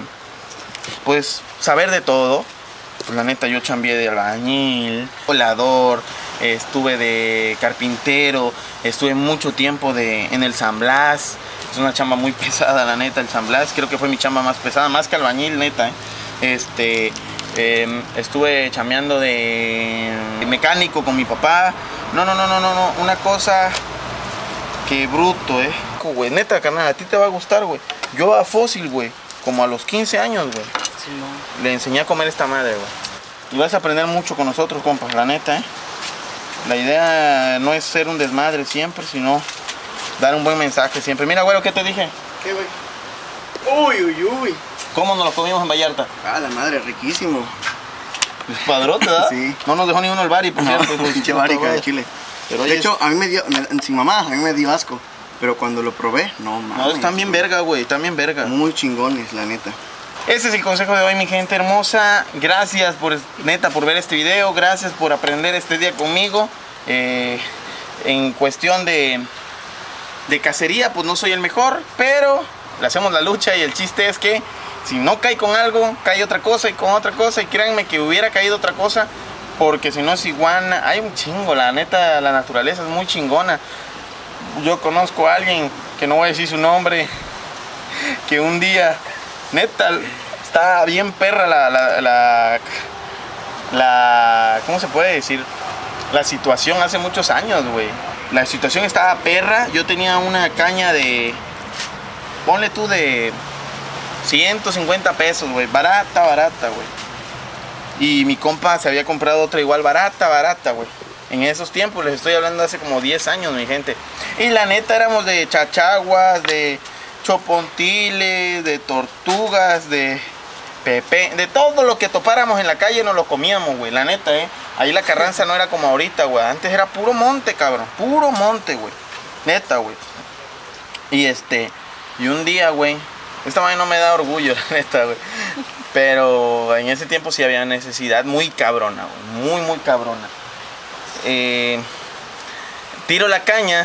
pues, saber de todo. Pues la neta, yo chambié de albañil, volador, estuve de carpintero, estuve mucho tiempo de, en el San Blas. Es una chamba muy pesada, la neta, el San Blas. Creo que fue mi chamba más pesada, más que albañil, neta. ¿eh? Este, eh, estuve chambeando de, de mecánico con mi papá. No, no, no, no, no, no. Una cosa que bruto, eh. Güey, neta, carnal, a ti te va a gustar, güey. Yo a Fósil, güey, como a los quince años, güey, Sí, no. le enseñé a comer esta madre, güey. Y vas a aprender mucho con nosotros, compa, la neta, eh. La idea no es ser un desmadre siempre, sino dar un buen mensaje siempre. Mira, güey, ¿qué te dije? ¿Qué, güey? Uy, uy, uy. ¿Cómo nos lo comimos en Vallarta? Ah, la madre, riquísimo. Es padrote, ¿verdad? Sí. No nos dejó ni uno el bari, por No, cierto. pues, pinche puta marica de madre. Chile. Pero De oye, hecho, a mí me dio, me- sin mamá, a mí me dio asco. Pero cuando lo probé, no mames. no, están bien verga, güey, están bien verga. Muy chingones, la neta. Ese es el consejo de hoy, mi gente hermosa. Gracias por, neta, por ver este video. Gracias por aprender este día conmigo. Eh, en cuestión de, de cacería, pues no soy el mejor, pero le hacemos la lucha y el chiste es que si no cae con algo, cae otra cosa y con otra cosa. Y créanme que hubiera caído otra cosa, porque si no es iguana. Hay un chingo, la neta, la naturaleza es muy chingona. Yo conozco a alguien, que no voy a decir su nombre, que un día, neta, está bien perra la, la, la, la, ¿cómo se puede decir? La situación hace muchos años, güey. La situación estaba perra. Yo tenía una caña de, ponle tú, de ciento cincuenta pesos, güey. Barata, barata, güey. Y mi compa se había comprado otra igual barata, barata, güey. En esos tiempos, les estoy hablando hace como diez años, mi gente. Y la neta éramos de chachaguas, de chopontiles, de tortugas, de pepe, de todo lo que topáramos en la calle nos lo comíamos, güey. La neta, eh. Ahí la Carranza no era como ahorita, güey. Antes era puro monte, cabrón. Puro monte, güey. Neta, güey. Y este, y un día, güey, esta madre no me da orgullo, la neta, güey. Pero en ese tiempo sí había necesidad muy cabrona, güey. Muy, muy cabrona. Eh, tiro la caña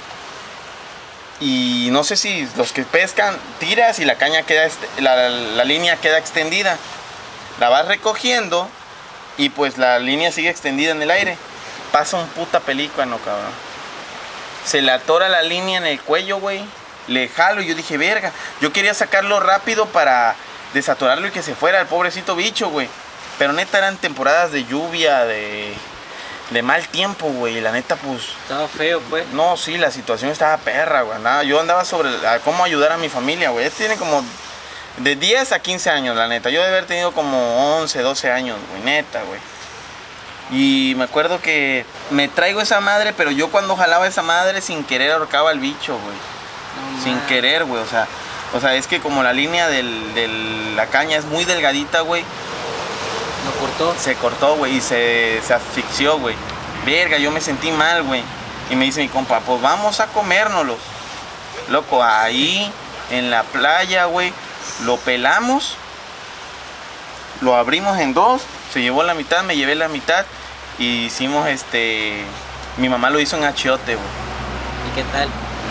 y no sé si los que pescan, tiras y la caña queda, la, la, la línea queda extendida. La vas recogiendo y pues la línea sigue extendida en el aire. Pasa un puta pelícano, cabrón. Se le atora la línea en el cuello, güey. Le jalo y yo dije, verga. Yo quería sacarlo rápido para desatorarlo y que se fuera el pobrecito bicho, güey. Pero neta eran temporadas de lluvia, de, de mal tiempo, güey. La neta, pues... Estaba feo, pues. No, sí, la situación estaba perra, güey. Nada, yo andaba sobre a cómo ayudar a mi familia, güey. Este tiene como de diez a quince años, la neta. Yo debe haber tenido como once, doce años, güey. Neta, güey. Y me acuerdo que me traigo esa madre, pero yo cuando jalaba esa madre sin querer ahorcaba al bicho, güey. No, Sin man. querer, güey. O sea, o sea, es que como la línea del, del, la caña es muy delgadita, güey. Lo cortó. Se cortó, güey, y se, se asfixió, güey. Verga, yo me sentí mal, güey. Y me dice mi compa, pues vamos a comérnoslos. Loco, ahí en la playa, güey, lo pelamos, lo abrimos en dos, se llevó la mitad, me llevé la mitad y hicimos este... Mi mamá lo hizo en achiote, güey. ¿Y qué tal?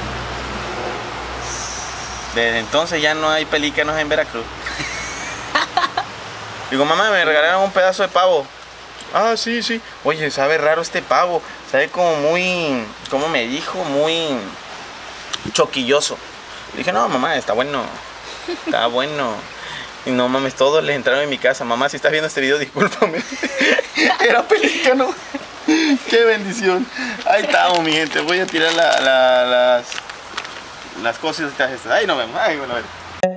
Desde entonces ya no hay pelícanos en Veracruz. Digo, mamá, me regalaron un pedazo de pavo. Ah, sí, sí. Oye, sabe raro este pavo. Sabe como muy, ¿cómo me dijo? Muy choquilloso. Le dije, no, mamá, está bueno. Está bueno. Y no mames, todos les entraron en mi casa. Mamá, si estás viendo este video, discúlpame. Era pelícano. Qué bendición. Ahí estamos, mi gente. Voy a tirar la, la, las, las cosas estas. Ahí nos vemos. Ahí, bueno, a ver.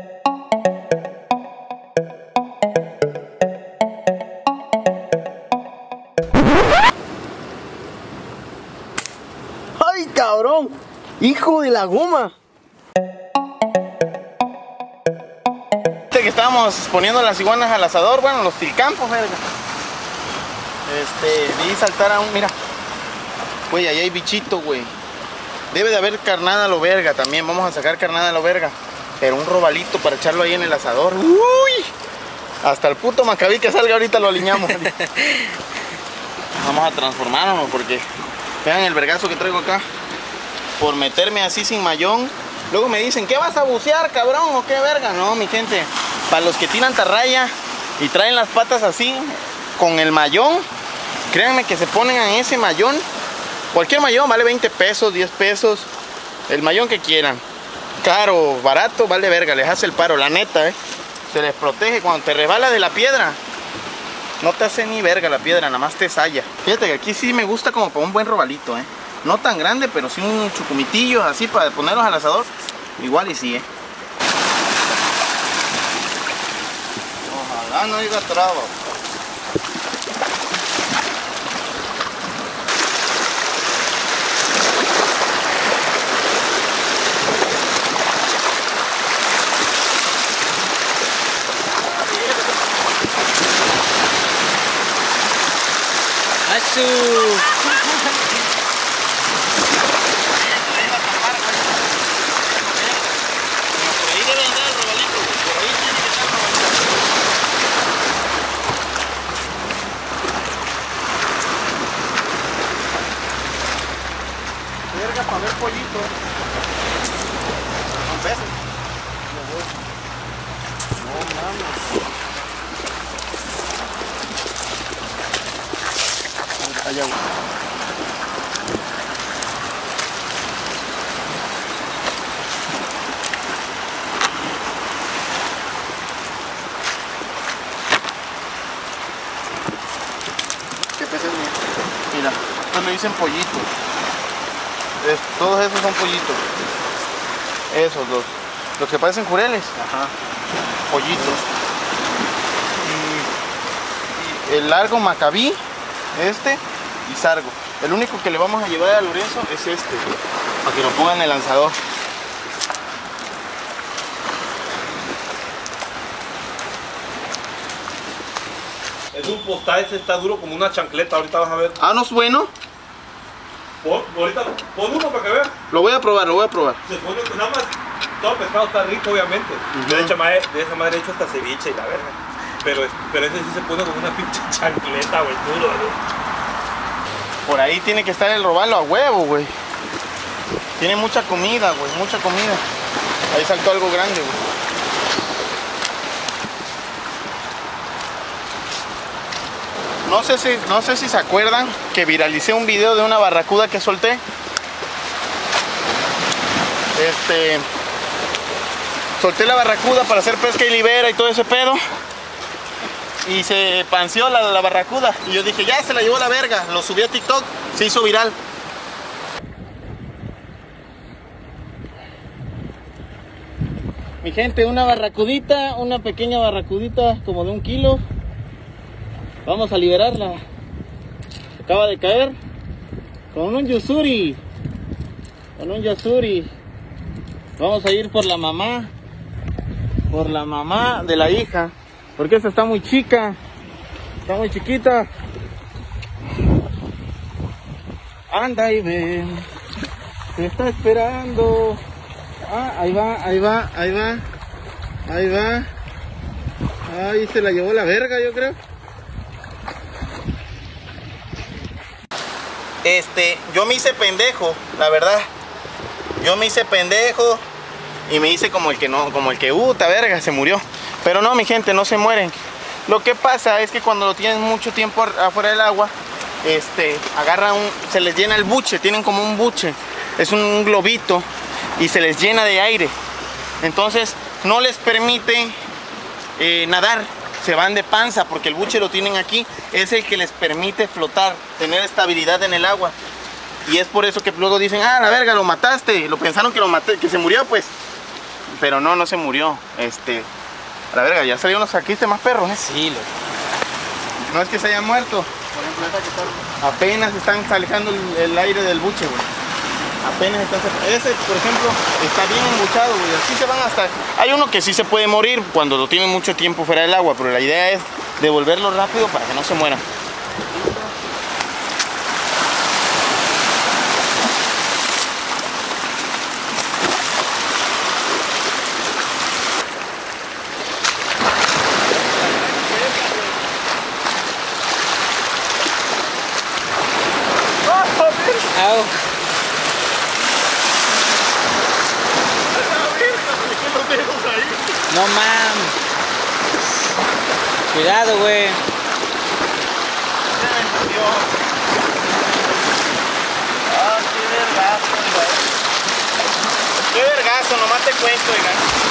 ¡Ay, cabrón! ¡Hijo de la goma! Que estábamos poniendo las iguanas al asador, bueno, los tilcampos, verga. Este, vi saltar a un, mira. Güey, ahí hay bichito, güey. Debe de haber carnada a lo verga también. Vamos a sacar carnada a lo verga. Pero un robalito para echarlo ahí en el asador. Uy. Hasta el puto Macabí que salga ahorita lo aliñamos. Vamos a transformarnos porque vean el vergazo que traigo acá. Por meterme así sin mayón. Luego me dicen, ¿qué vas a bucear, cabrón? ¿O qué verga? No, mi gente. Para los que tiran tarraya y traen las patas así, con el mayón, créanme que se ponen en ese mayón. Cualquier mayón vale veinte pesos, diez pesos. El mayón que quieran. Caro, barato, vale verga, les hace el paro, la neta, eh. Se les protege cuando te resbalas de la piedra. No te hace ni verga la piedra, nada más te salla. Fíjate que aquí sí me gusta como para un buen robalito, eh. No tan grande, pero sí un chucumitillo así para ponerlos al asador. Igual y sí, eh. Ojalá no haya traba. ¡Asu! Para ver pollito. Con peces. No mames. Allá. ¿Qué peces? Mira, estos le dicen pollitos. Es, todos esos son pollitos. Esos dos. Los que parecen jureles. Ajá. Pollitos. Y, y el largo macabí, este y sargo. El único que le vamos a llevar a Lorenzo es este, para que lo pongan en el lanzador. Es un postal, ese está duro como una chancleta, ahorita vas a ver. Ah, ¿no es bueno? Pon, ahorita pon uno para que veas. Lo voy a probar, lo voy a probar. Se pone que nada más, todo el pescado está rico obviamente. Uh-huh. de, hecho, madre, de esa madre he hecho hasta ceviche y la verga. Pero, pero ese sí se pone como una pinche chancleta, güey, duro, ¿no? Por ahí tiene que estar el robalo a huevo, güey. Tiene mucha comida, güey, mucha comida. Ahí saltó algo grande, güey. No sé si, no sé si se acuerdan que viralicé un video de una barracuda que solté. Este... Solté la barracuda para hacer pesca y libera y todo ese pedo. Y se panseó la, la barracuda. Y yo dije, ya se la llevó la verga. Lo subí a TikTok, se hizo viral. Mi gente, una barracudita, una pequeña barracudita como de un kilo. Vamos a liberarla. Acaba de caer con un yusuri. Con un yusuri. Vamos a ir por la mamá. Por la mamá de la hija. Porque esta está muy chica. Está muy chiquita. Anda y ven. Te está esperando. Ah, ahí va, ahí va, ahí va. Ahí va. Ahí se la llevó la verga, yo creo. Este, yo me hice pendejo, la verdad. Yo me hice pendejo y me hice como el que no, como el que, puta verga, se murió. Pero no, mi gente, no se mueren. Lo que pasa es que cuando lo tienen mucho tiempo afuera del agua, este, agarra un, se les llena el buche, tienen como un buche, es un globito y se les llena de aire. Entonces no les permite eh, nadar, se van de panza porque el buche lo tienen aquí, es el que les permite flotar, tener estabilidad en el agua. Y es por eso que luego dicen, ah, la verga, lo mataste, lo pensaron que lo maté, que se murió pues. Pero no, no se murió, este... A la verga, ya salieron los saquiste más perros, ¿eh? Sí, loco. No es que se haya muerto. Por ejemplo, esta que está... Apenas están sacando el, el aire del buche, güey. Apenas están... Ese, por ejemplo, está bien embuchado, güey. Así se van hasta... Hay uno que sí se puede morir cuando lo tienen mucho tiempo fuera del agua, pero la idea es devolverlo rápido para que no se muera. Au. No mames. Cuidado, güey. bendición. Ah, qué vergazo, güey. Qué vergazo, nomás te cuento, oigan.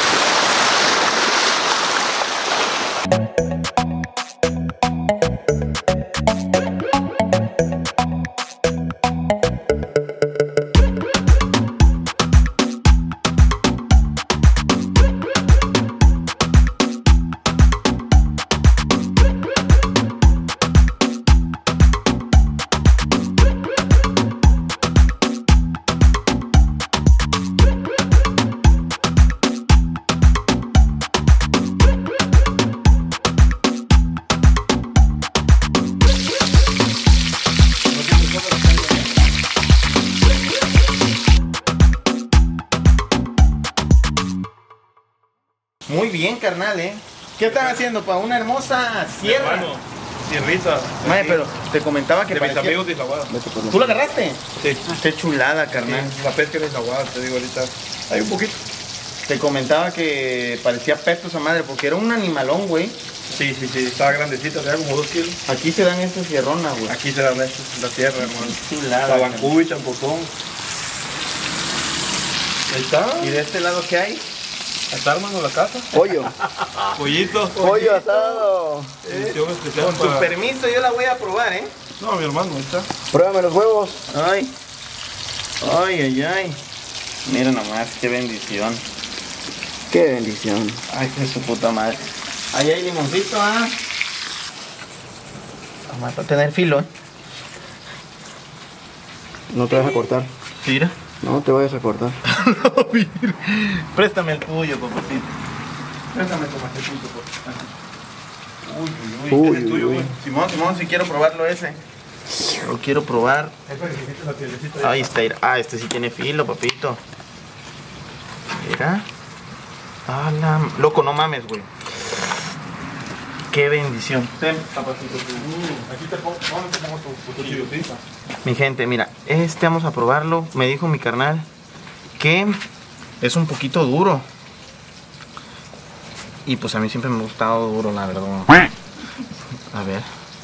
Muy bien, carnal, ¿eh? ¿Qué están haciendo para una hermosa sierra? Hermano, sierrita. Mae, pero te comentaba que De mis parecía... amigos de Islahuada. ¿Tú la agarraste? Sí. Qué chulada, carnal. Sí, la pesca de Islahuada, te digo ahorita. Hay un poquito. Te comentaba que parecía pesto esa madre porque era un animalón, güey. Sí, sí, sí, estaba grandecita, tenía como dos kilos. Aquí se dan estas sierronas, güey. Aquí se dan estos, la tierra, hermano. Chulada. Tabancú y champotón. Ahí está. ¿Y de este lado qué hay? Ahí está, hermano, la casa. Pollo. Pollito. Pollo asado. Edición especial Con tu para... permiso yo la voy a probar, ¿eh? No, mi hermano, ahí está. Pruébame los huevos. Ay. Ay, ay, ay. Mira nomás, qué bendición. Qué bendición. Ay, qué su puta madre. Ahí hay limoncito, ah. Vamos a tener filo, ¿eh? No te vas a cortar. Mira. No te vayas a cortar. No, mira. Préstame el tuyo, papacito. Préstame tu macetito, por favor. Uy, uy, uy. Uy, Ese es tuyo, uy, güey. uy. Simón, Simón, si quiero probarlo ese. Lo quiero probar. Es para que quites la pielecita. Ahí está. Ah, este sí tiene filo, papito. Mira. Ah, la... Loco, no mames, güey. Qué bendición. Ten, papacito. Aquí te pongo, ¿dónde te pongo tu, tu chilotita? Mi gente, mira, este vamos a probarlo. Me dijo mi carnal que es un poquito duro. Y pues a mí siempre me ha gustado duro, la verdad. A ver.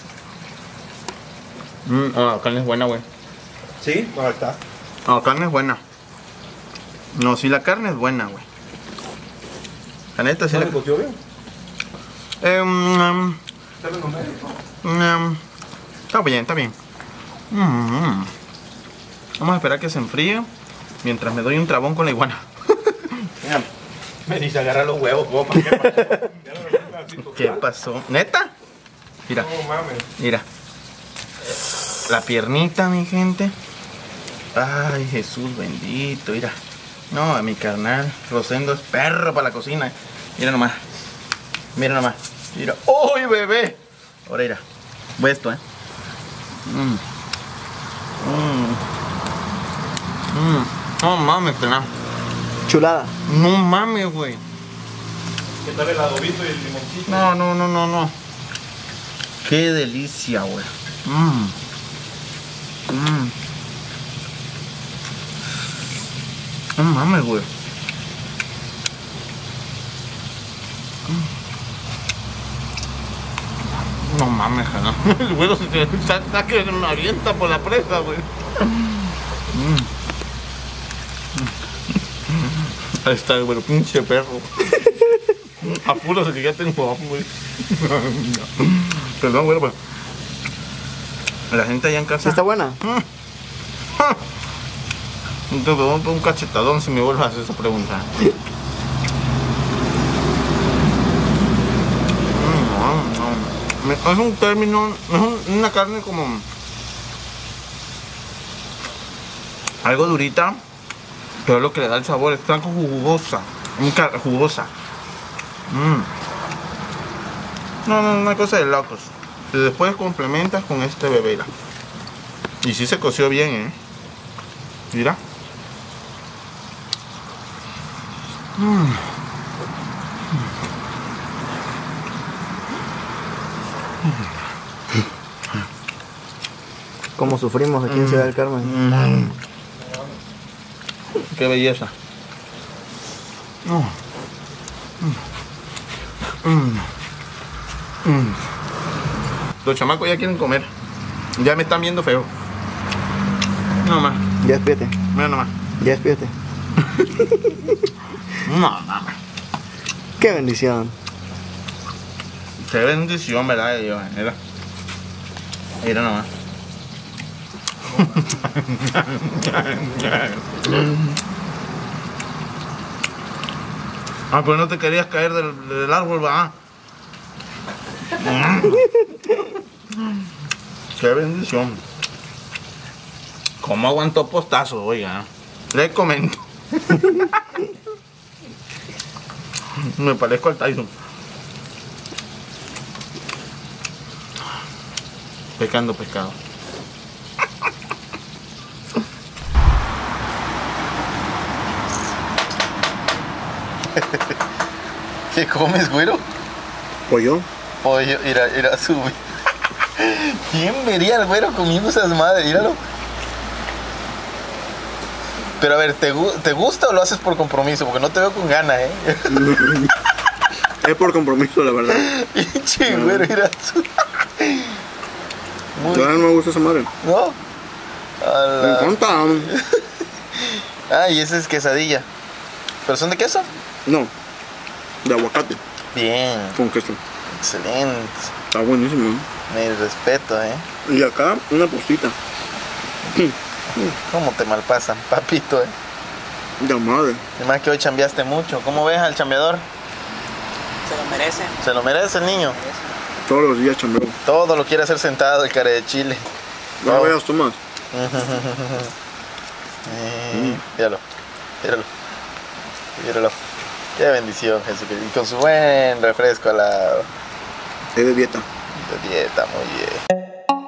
Mm, oh, la carne es buena, güey. Sí, no, ahí está. No, la carne es buena. No, sí, la carne es buena, güey. La neta, sí. ¿No La... le coció bien? Eh, um, Está en los medios, ¿no? um, está bien, está bien. Mm. Vamos a esperar que se enfríe mientras me doy un trabón con la iguana. Mira, me dice agarrar los huevos, bopa. ¿Qué pasó? ¿Qué pasó? ¿Neta? Mira, No mames. mira. La piernita, mi gente. Ay, Jesús bendito, mira. No, mi carnal Rosendo es perro para la cocina. Mira nomás. Mira nomás. Mira. ¡Uy, bebé! Ahora mira. Voy a esto, eh. Mmm. Mmm. Mmm. No mames, carnal. Chulada. No mames, güey. ¿Qué tal el adobito y el limoncito? No, no, no, no, no. Qué delicia, güey. Mmm. Mmm. No mames, güey. No mames, carnal. El güey se te está que me avienta por la presa, güey. Mm. Ahí está, güey, pinche perro. Apúrate que ya tengo hambre, güey. Perdón, güey, pues. La gente allá en casa. ¿Sí está buena? Te doy un cachetadón si me vuelves a hacer esa pregunta. No, no. Es un término, es un- una carne como algo durita, pero es lo que le da el sabor, es tan jugosa, muy car- jugosa. Mm. No, no, una cosa de locos. Y después complementas con este bebé, mira. Y sí se coció bien, eh. Mira. Mm. Como sufrimos aquí en Ciudad del Carmen. Mm. Qué belleza. Mm. Mm. Mm. Los chamacos ya quieren comer. Ya me están viendo feo. No más. Ya despídete. Mira nomás. Ya despídete. No mames. Qué bendición. Qué bendición, ¿verdad? Dios, mira. Mira nomás. Ah, pero no te querías caer del, del árbol, va. Qué bendición. ¿Cómo aguantó postazo, oiga? Le comento. Me parezco al Tyson. Pescando pescado. ¿Qué comes, güero? Pollo. Pollo, mira, mira, sube. ¿Quién vería al güero comiendo esas madres? Míralo. Pero a ver, ¿te, gu ¿te gusta o lo haces por compromiso? Porque no te veo con ganas, ¿eh? Es por compromiso, la verdad. Pinche güero, mira. Muy... Todavía no me gusta esa madre. ¿No? A la... Me encanta. Ah, y esa es quesadilla. ¿Pero son de queso? No, de aguacate. Bien. Con queso. Excelente. Está buenísimo, ¿eh? Mi respeto, ¿eh? Y acá, una postita. ¿Cómo te malpasan, papito, eh? De madre. Además que hoy chambeaste mucho. ¿Cómo ves al chambeador? Se lo merece. Se lo merece el niño. Todos los días chambeo. Todo lo quiere hacer sentado, el care de chile. No Todo. veas tú más. Eh, míralo, míralo, míralo. Qué bendición, Jesucristo. Y con su buen refresco al lado. Es de dieta. De dieta, muy bien.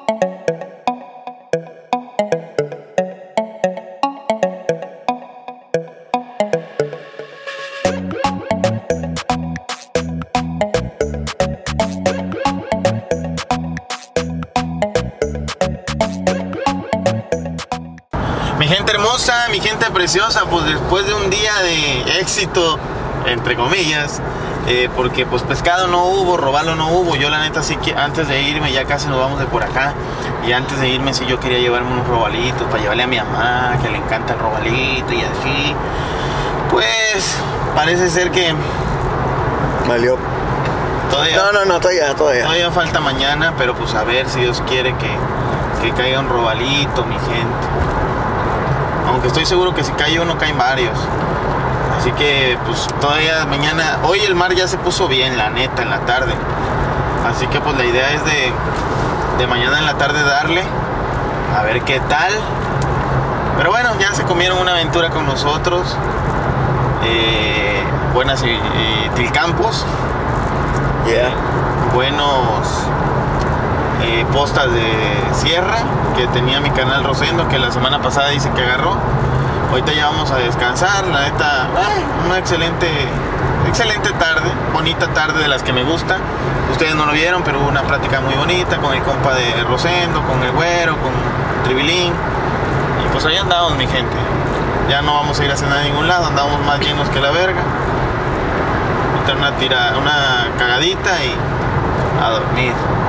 Mi gente hermosa, mi gente preciosa, pues después de un día de éxito, entre comillas, eh, porque pues pescado no hubo, robalo no hubo. Yo la neta sí que antes de irme, ya casi nos vamos de por acá, y antes de irme sí yo quería llevarme unos robalitos para llevarle a mi mamá, que le encanta el robalito y así. Pues parece ser que Valió. todavía, No, no, no, todavía, todavía. todavía falta mañana, pero pues a ver si Dios quiere que, que caiga un robalito, mi gente. Aunque estoy seguro que si cae uno, caen varios. Así que pues todavía mañana... Hoy el mar ya se puso bien, la neta, en la tarde. Así que pues la idea es de, de mañana en la tarde darle. A ver qué tal. Pero bueno, ya se comieron una aventura con nosotros. Eh, buenas y, y tilcampos. Yeah. Buenos... Eh, postas de sierra que tenía mi canal Rosendo, que la semana pasada dice que agarró. Ahorita ya vamos a descansar, la neta, eh, una excelente excelente tarde, bonita tarde de las que me gusta. Ustedes no lo vieron, pero hubo una plática muy bonita con el compa de Rosendo, con el güero, con Tribilín, y pues ahí andamos, mi gente. Ya no vamos a ir a cenar a ningún lado, andamos más llenos que la verga. Meter una tira, una cagadita y a dormir.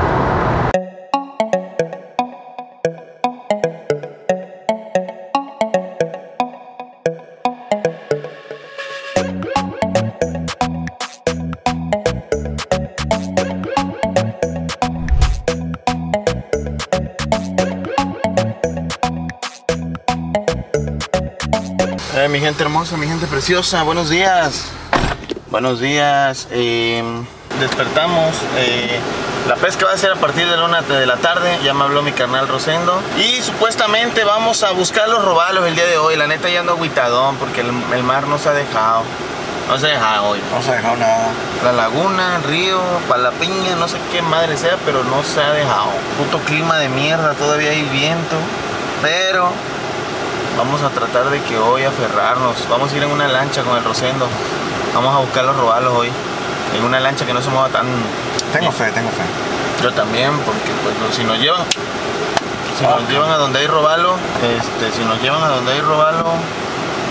Eh, mi gente hermosa, mi gente preciosa, buenos días. Buenos días. Eh, despertamos. Eh, la pesca va a ser a partir de la una de la tarde. Ya me habló mi carnal Rosendo. Y supuestamente vamos a buscar los robalos el día de hoy. La neta ya ando agüitadón porque el, el mar no se ha dejado. No se ha dejado hoy. No se ha dejado nada. La laguna, el río, Palapiña, no sé qué madre sea, pero no se ha dejado. Puto clima de mierda, todavía hay viento. Pero vamos a tratar de que hoy aferrarnos. Vamos a ir en una lancha con el Rosendo. Vamos a buscar los robalos hoy. En una lancha que no se mueva tan... Tengo fe, tengo fe. Yo también, porque pues si nos llevan... Si nos llevan a donde hay robalo, este, si nos llevan a donde hay robalo,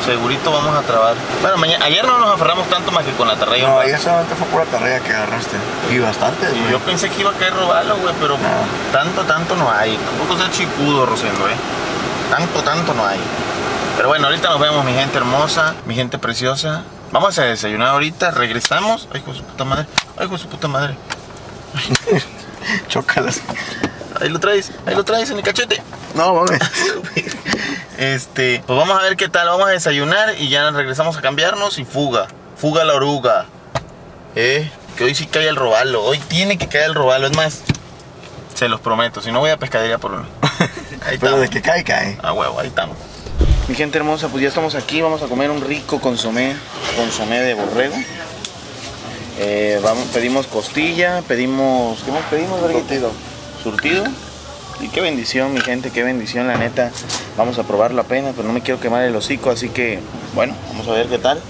segurito vamos a trabar. Bueno, mañana, ayer no nos aferramos tanto más que con la atarraya. No, ayer solamente fue pura atarraya que agarraste. Y bastante, Y güey. yo pensé que iba a caer robalo, güey, pero No. tanto, tanto no hay. Tampoco sea chipudo, Rosendo, eh. Tanto, tanto no hay. Pero bueno, ahorita nos vemos, mi gente hermosa, mi gente preciosa. Vamos a desayunar ahorita, regresamos. Ay, hijo de su puta madre. Ay, hijo de su puta madre. Chócalas. Ahí lo traes, ahí lo traes en el cachete. No, mames. Este, pues vamos a ver qué tal. Vamos a desayunar y ya regresamos a cambiarnos y fuga. Fuga la oruga. Eh, que hoy sí cae el robalo. Hoy tiene que caer el robalo. Es más, se los prometo. Si no, voy a pescadería por uno. Ahí Pero estamos. de que cae, cae. Ah, huevo, ahí estamos. Mi gente hermosa, pues ya estamos aquí. Vamos a comer un rico consomé. Consomé de borrego. Eh, vamos, pedimos costilla, pedimos... ¿Qué más pedimos, verguita? Surtido. Surtido. Y qué bendición, mi gente, qué bendición, la neta. Vamos a probar la pena, pero no me quiero quemar el hocico, así que, bueno, vamos a ver qué tal.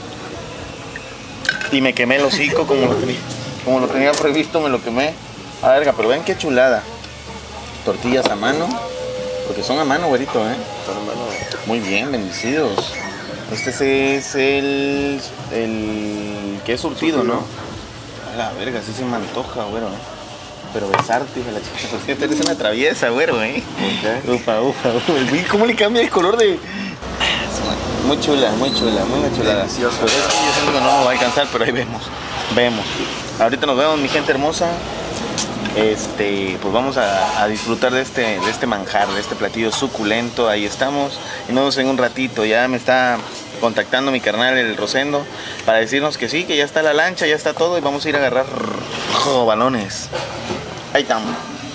Y me quemé el hocico como lo tenía, como lo tenía previsto, me lo quemé. A verga, pero ven qué chulada. Tortillas a mano, porque son a mano, güerito, ¿eh? Son a mano. Muy bien, bendecidos. Este es el, el que es surtido, ¿no? A la verga, sí se me antoja, güero, ¿eh? Pero besarte, hija de la chica, porque esta eres una traviesa, güero, ¿eh? Okay. Ufa, ufa, ufa. ¿Cómo le cambia el color de...? Muy chula, muy chula, muy chulada. Delicioso. Pues es que yo siento que no me va a alcanzar, pero ahí vemos, vemos. Ahorita nos vemos, mi gente hermosa. Este, pues vamos a, a disfrutar de este, de este manjar, de este platillo suculento. Ahí estamos. Y nos vemos en un ratito. Ya me está contactando mi carnal, el Rosendo, para decirnos que sí, que ya está la lancha, ya está todo y vamos a ir a agarrar oh, balones. Ahí estamos.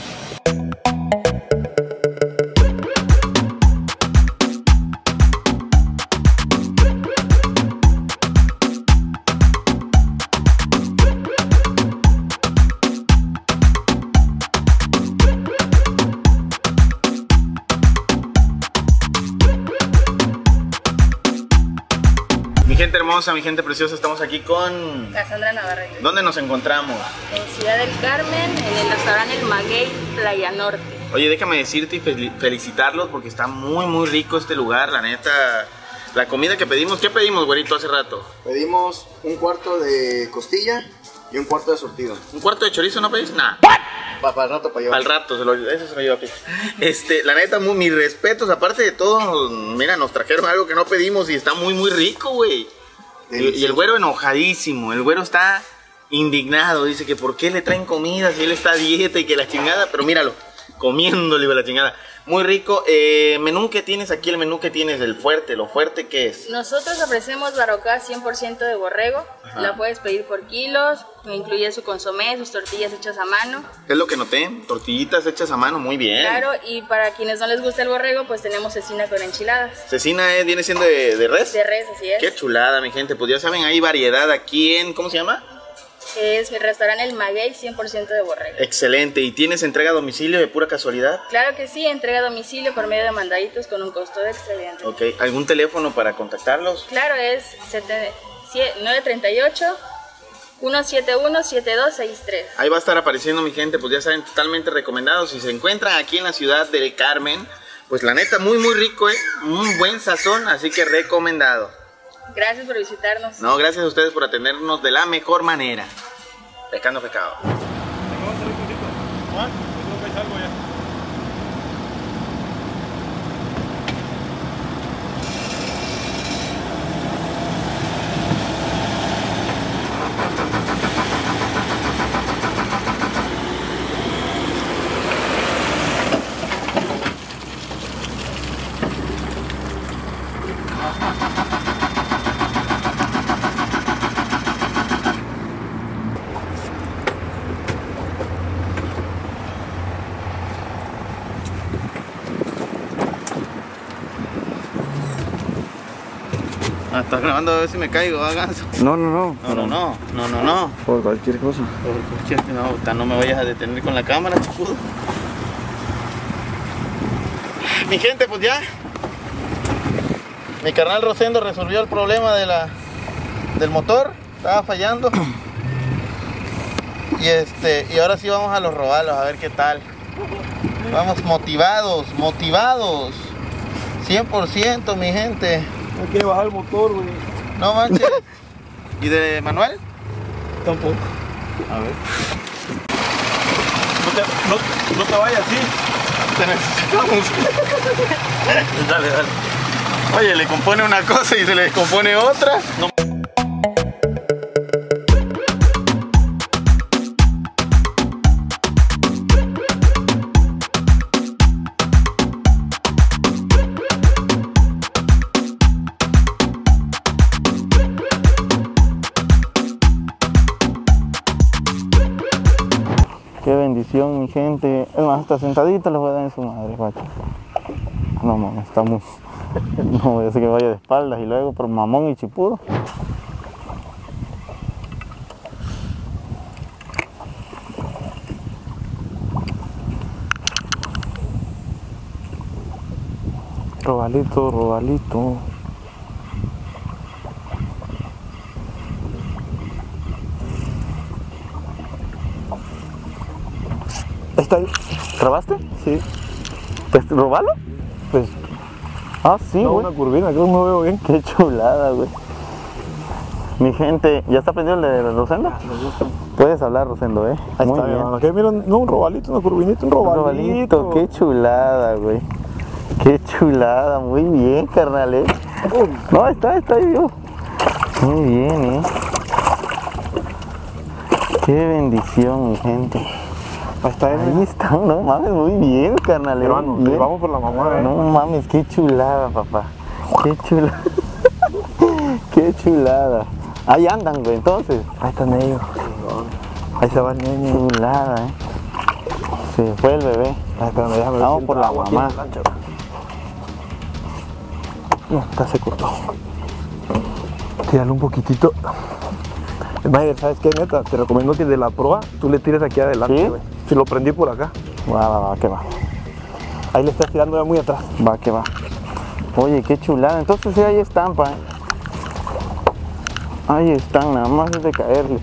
Mi gente hermosa, mi gente preciosa, estamos aquí con... Cassandra Navarrete. ¿Dónde nos encontramos? En Ciudad del Carmen, en el restaurante El Maguey, Playa Norte. Oye, déjame decirte y fel- felicitarlos porque está muy, muy rico este lugar, la neta. La comida que pedimos, ¿qué pedimos, güerito, hace rato? Pedimos un cuarto de costilla y un cuarto de surtido. ¿Un cuarto de chorizo no pedís? Nada. Para el rato, para llevar. Al rato, se lo, eso se lo llevo a pedir. Este, la neta, muy, mis respetos, aparte de todo, mira, nos trajeron algo que no pedimos y está muy, muy rico, güey. Y, y el güero enojadísimo, el güero está indignado, dice que por qué le traen comida si él está a dieta y que la chingada, pero míralo, comiéndole la chingada. Muy rico. Eh, menú que tienes aquí, el menú que tienes, el fuerte, lo fuerte que es. Nosotros ofrecemos barbacoa cien por ciento de borrego. Ajá. La puedes pedir por kilos, incluye su consomé, sus tortillas hechas a mano. Es lo que noté, tortillitas hechas a mano, muy bien. Claro, y para quienes no les gusta el borrego, pues tenemos cecina con enchiladas. Cecina eh, viene siendo de, de res. De res, así es. Qué chulada, mi gente. Pues ya saben, hay variedad aquí en, ¿cómo se llama? Es mi restaurante El Maguey, cien por ciento de borrego. Excelente. ¿Y tienes entrega a domicilio de pura casualidad? Claro que sí, entrega a domicilio por medio de mandaditos con un costo extra. Evidente. Ok. ¿Algún teléfono para contactarlos? Claro, es nueve tres ocho, uno siete uno, siete dos seis tres. Ahí va a estar apareciendo, mi gente. Pues ya saben, totalmente recomendados. Si se encuentran aquí en la ciudad del Carmen, pues la neta, muy, muy rico, ¿eh? Un buen sazón, así que recomendado. Gracias por visitarnos. No, gracias a ustedes por atendernos de la mejor manera. Pescando pescado. Vamos a hacer un poquito. ¿Ah? Yo creo que hay algo ya. Ah, estás grabando a ver si me caigo, hagas. No, no, no. No, no, no, no, no, no. Por cualquier cosa. No, puta, no me vayas a detener con la cámara, chicudo. Mi gente, pues ya. Mi carnal Rosendo resolvió el problema de la, del motor. Estaba fallando. Y este, y ahora sí vamos a los robalos, a ver qué tal. Vamos motivados, motivados. cien por ciento, mi gente. No quiere bajar el motor, güey. No manches. ¿Y de Manuel? Tampoco. A ver. No te, no, no te vayas así. Te necesitamos. Dale, dale. Oye, le compone una cosa y se le descompone otra. No. Qué bendición, mi gente. Es más, hasta sentadito les voy a dar en su madre, guacho. No, mames, está muy... No voy a hacer que vaya de espaldas y luego por mamón y chipudo. Robalito, robalito. ¿Está ahí? ¿Grabaste? Sí. ¿Pues robalo? Pues, Ah, sí, no, güey. una curvina, creo que no veo bien. Qué chulada, güey. Mi gente, ¿ya está prendido el de Rosendo? Puedes hablar, Rosendo, ¿eh? Ahí Muy está, bien. hermano. ¿Qué? Mira, no, un robalito, una curvinita, un Un robalito. robalito, qué chulada, güey. Qué chulada, muy bien, carnal, ¿eh? No, está, está ahí, vivo. Muy bien, ¿eh? Qué bendición, mi gente. Ahí está, Ahí está, no mames, muy bien, carnal. ¿eh? hermano. Bien. Vamos por la mamá, eh. No mames, qué chulada, papá. Qué chulada. Qué chulada. Ahí andan, güey, entonces. Ahí están ellos. Ahí se va el niño. Chulada, eh. Se fue el bebé. Ay, espérame, déjame ver Vamos si por entra la agua aquí mamá. en la lancha. No, está seco todo. Tírale un poquitito. Mayer, ¿sabes qué, neta? Te recomiendo que de la proa tú le tires aquí adelante, ¿Sí? güey. Si lo prendí por acá. Va, va, va, que va. Ahí le estás tirando ya muy atrás. Va, que va. Oye, qué chulada. Entonces sí hay estampa, ¿eh? Ahí están, nada más es de caerle.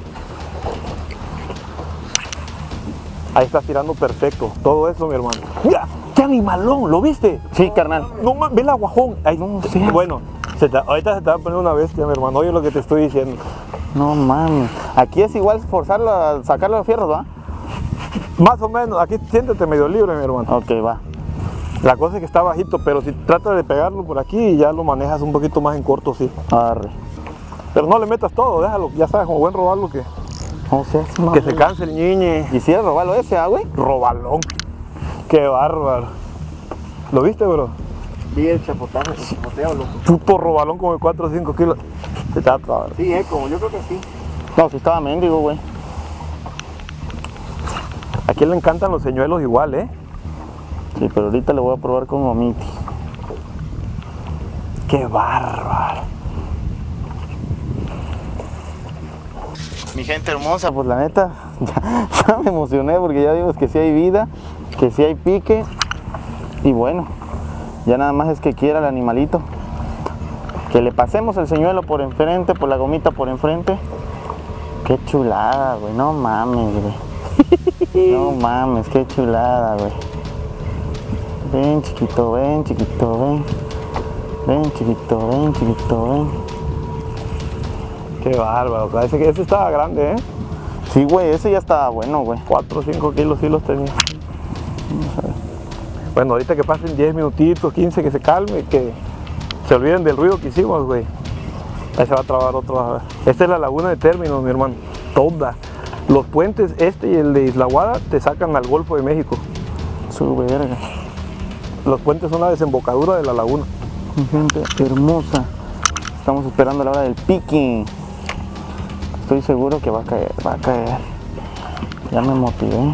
Ahí estás tirando perfecto. Todo eso, mi hermano. ¡Mira! ¡Qué animalón! ¿Lo viste? Sí, carnal. No mames, ve el aguajón. Ahí, No seas. bueno, se te- ahorita se te va a poner una bestia, mi hermano. Oye lo que te estoy diciendo. No mames. Aquí es igual forzarlo a sacarlo de fierros, ¿va? Más o menos, aquí siéntete medio libre, mi hermano. Ok, va. La cosa es que está bajito, pero si tratas de pegarlo por aquí, ya lo manejas un poquito más en corto, sí. Arre. Pero no le metas todo, déjalo, ya sabes, como buen robarlo, que, O sea, es que se canse el ñiñe. Quisiera robarlo ese, ¿ah, güey? Robalón. Qué bárbaro. ¿Lo viste, bro? Vi el chapotaje, el chapoteo, loco. Puto robalón como de cuatro o cinco kilos. Se te va a trabar. Sí, eh, como yo creo que sí. No, si estaba mendigo, güey. A quien le encantan los señuelos igual, ¿eh? Sí, pero ahorita le voy a probar con gomiti. Qué bárbaro. Mi gente hermosa, pues la neta, ya, ya me emocioné porque ya vimos que sí hay vida, que sí hay pique. Y bueno, ya nada más es que quiera el animalito. Que le pasemos el señuelo por enfrente, por la gomita por enfrente. Qué chulada, güey, no mames, güey. No mames, qué chulada, güey. Ven, chiquito, ven, chiquito, ven. Ven, chiquito, ven, chiquito, ven. Qué bárbaro. Parece que ese estaba grande, ¿eh? Sí, güey, ese ya estaba bueno, güey. cuatro o cinco kilos sí los tenía. Bueno, ahorita que pasen diez minutitos, quince, que se calme, que se olviden del ruido que hicimos, güey. Ahí se va a trabar otro. A ver. Esta es la laguna de Términos, mi hermano. Toda. Los puentes, este y el de Isla Guada, te sacan al Golfo de México. Su verga. Los puentes son la desembocadura de la laguna. Mi gente hermosa. Estamos esperando la hora del pique. Estoy seguro que va a caer, va a caer. Ya me motivé.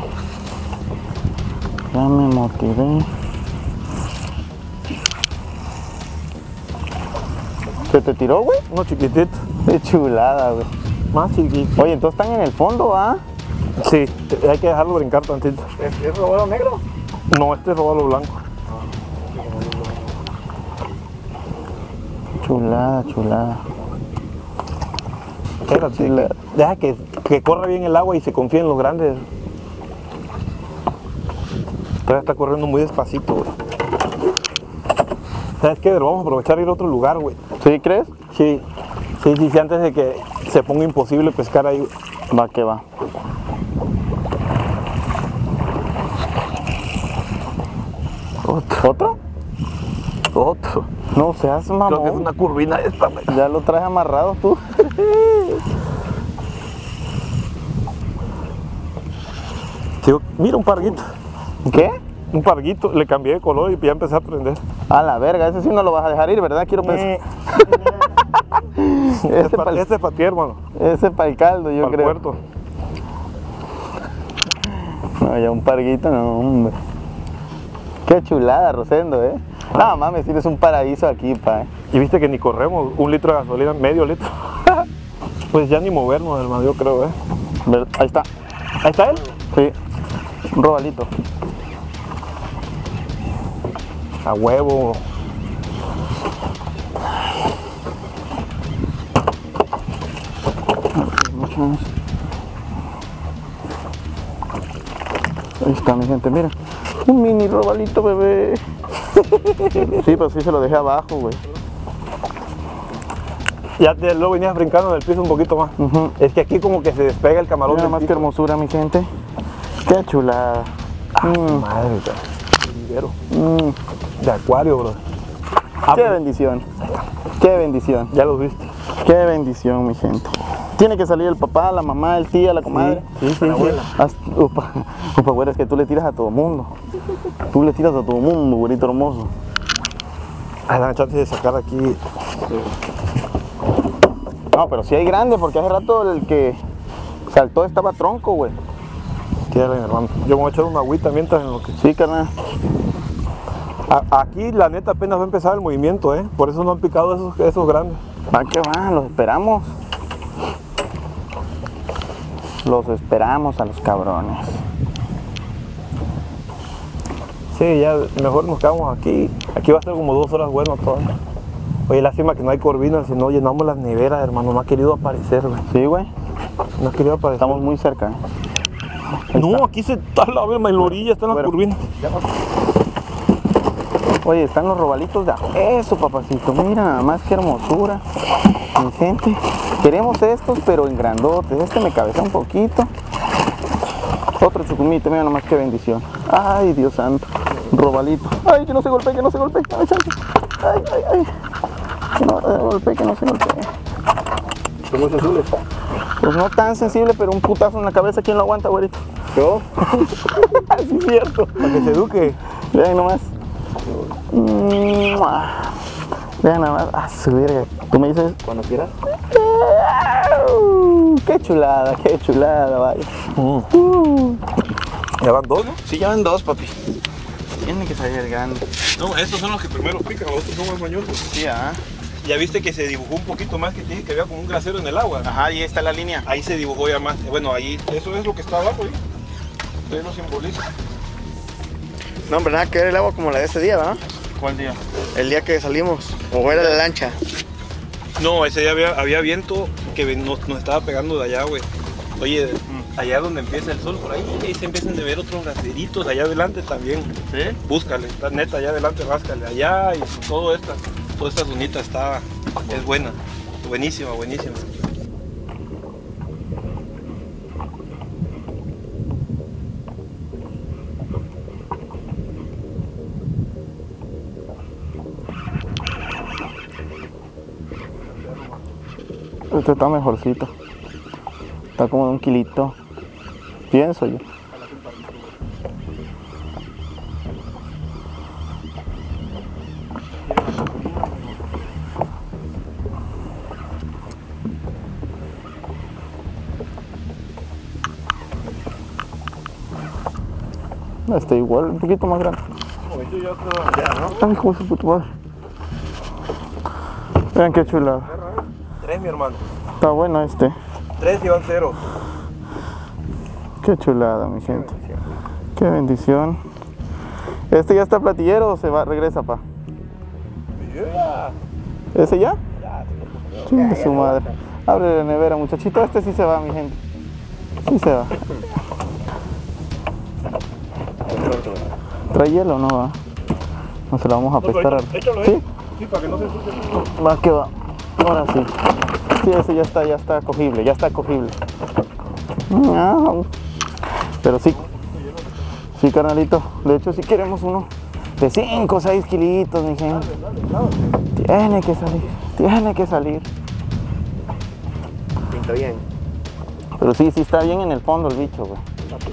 Ya me motivé. ¿Se te tiró, güey? Uno chiquitito, Qué chulada, güey. más chiquito. Oye, entonces están en el fondo, ¿ah? Sí, te- hay que dejarlo brincar tantito. ¿Es, es robado negro? No, este es robalo blanco. Chulada, chulada. Espérate, chulada. que- deja que, que corra bien el agua y se confíe en los grandes. Todavía está corriendo muy despacito, güey. ¿Sabes qué? Vamos a aprovechar y ir a otro lugar, güey. ¿Sí crees? Sí, sí, sí, sí, antes de que se ponga imposible pescar ahí, güey. Va que va. Otro. ¿Otro? Otro. No seas mamón. Creo que es una curvina esta, güey. Ya lo traes amarrado tú. Sí, mira un parguito. ¿Qué? Un parguito, le cambié de color y ya empecé a prender. A la verga, ese sí no lo vas a dejar ir, ¿verdad? Quiero pensar. Este ese es para para pa ti, hermano. ese pa el caldo, yo Para el creo. puerto. No, ya un parguito, no, hombre. Qué chulada, Rosendo, ¿eh? No mames, tienes un paraíso aquí, pa. ¿eh? Y viste que ni corremos, un litro de gasolina, medio litro. Pues ya ni movernos, hermano, yo creo, ¿eh? Ver- Ahí está. ¿Ahí está él? Sí. Un robalito. A huevo. Ahí está, mi gente, mira. Un mini robalito, bebé. Sí, pero sí se lo dejé abajo, güey. Ya te, lo venías brincando en el piso un poquito más. Ujú. Es que aquí como que se despega el camarón. Mira del más que piso. hermosura, mi gente. Qué chulada. Mm, Madre, cara. Liguero. mm. De acuario, bro. Qué bendición. Qué bendición. Ya los viste. Qué bendición, mi gente. Tiene que salir el papá, la mamá, el tía, la comadre. Sí, sí, sí. Haz- Upa, upa, güero, es que tú le tiras a todo mundo. Tú le tiras a todo mundo, güerito hermoso. Ay, dame chance de sacar aquí. No, pero sí hay grande, porque hace rato el que saltó estaba tronco, güey. Tírale, hermano. Yo me voy a echar una agüita mientras en lo que... Sí, carnal. A- aquí, la neta, apenas va a empezar el movimiento, ¿eh? Por eso no han picado esos, esos grandes. Va que va, los esperamos. Los esperamos a los cabrones. Sí, ya mejor nos quedamos aquí. Aquí va a estar como dos horas bueno todavía. Oye, lástima que no hay corvinas, si no llenamos las neveras, hermano. No ha querido aparecer, güey. Sí, güey. No ha querido aparecer. Estamos muy cerca. ¿eh? Ahí No, está. aquí se está la verma en la orilla, están las Bueno. curvinas. Oye, están los robalitos de eso, papacito. Mira, nada más que hermosura. Mi gente. Queremos estos, pero en grandotes. Este me cabeza un poquito. Otro chucumito, mira nomás qué bendición. Ay, Dios santo. Robalito. Ay, que no se golpee, que no se golpee. Dame chance. Ay, ay, ay. Que no se golpee, que no se golpee. Somos azules. Pues no tan sensible, pero un putazo en la cabeza, ¿quién lo aguanta, güerito? ¿Yo? Sí, es cierto. Para que se eduque. Vean nomás. ¡Mua! Vean nada más. Ah, su verga. ¿Tú me dices? Cuando quieras. ¡Qué chulada, qué chulada, vaya! Ya van dos, ¿no? Sí, ya van dos, papi. Tiene que salir grande. No, estos son los que primero pican, los otros son más mañosos. Sí, ajá. Ya viste que se dibujó un poquito más, que te dije que había como un grasero en el agua. Ajá, y ahí está la línea. Ahí se dibujó ya más. Bueno, ahí, eso es lo que está abajo, ¿eh? Ahí lo simboliza. No, hombre, nada que ver el agua como la de ese día, ¿verdad? ¿Cuál día? El día que salimos. O era la lancha. No, ese día había, había viento que ven- nos, nos estaba pegando de allá, güey. Oye, allá donde empieza el sol, por ahí, ahí se empiezan a ver otros graseritos, allá adelante también. ¿Sí? Búscale, está neta, allá adelante, ráscale, allá y todo esta, toda esta zonita está, es buena, buenísima, buenísima. Este está mejorcito. Está como de un kilito. Pienso yo. Este igual, un poquito más grande. Ay, hijo de su puta madre. Vean qué chulada. Tres, mi hermano. Está bueno este. Tres y van cero. Qué chulada, mi gente. Qué bendición. ¿Este ya está platillero o se va, regresa, pa? ¿Ese ya? Chingue su madre. Abre la nevera, muchachito. Este sí se va, mi gente. Sí se va. ¿Trae hielo o no va? No se la vamos a prestar. No, échalo, ¿Sí? ¿eh? Sí, para que no se ensucie. Va que va. Ahora sí. Sí, ese ya está, ya está cogible, ya está cogible. Pero sí. Sí, carnalito. De hecho, sí queremos uno de cinco o seis kilitos, mi gente. Tiene que salir, tiene que salir. Pinta bien. Pero sí, sí está bien en el fondo el bicho, güey.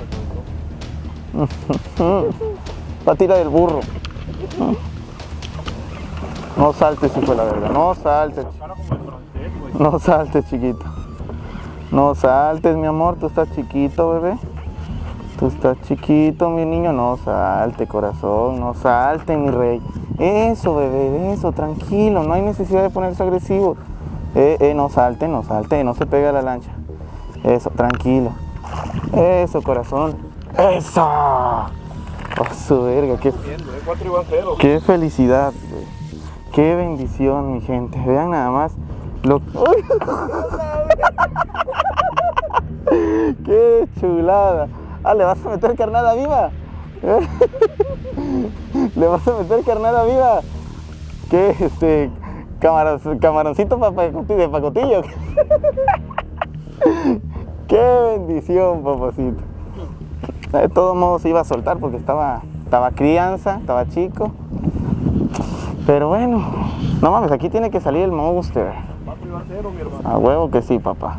Va a tirar del burro. No saltes, hijo de la verga. No saltes. No saltes, chiquito. No saltes, mi amor. Tú estás chiquito, bebé. Tú estás chiquito, mi niño. No salte, corazón. No salte, mi rey. Eso, bebé. Eso, tranquilo. No hay necesidad de ponerse agresivo. Eh, eh, no salte, no salte. No se pega a la lancha. Eso, tranquilo. Eso, corazón. Eso. Oh, su verga. Qué, qué felicidad, güey. Qué bendición, mi gente. Vean nada más lo... ¡Qué chulada! Ah, ¿le vas a meter carnada viva? ¿Le vas a meter carnada viva? ¿Qué, este, camaron, camaroncito pa, pa, de pacotillo? ¡Qué bendición, papacito! De todos modos iba a soltar porque estaba, estaba crianza, estaba chico. Pero bueno, no mames, aquí tiene que salir el monster. A huevo que sí, papá.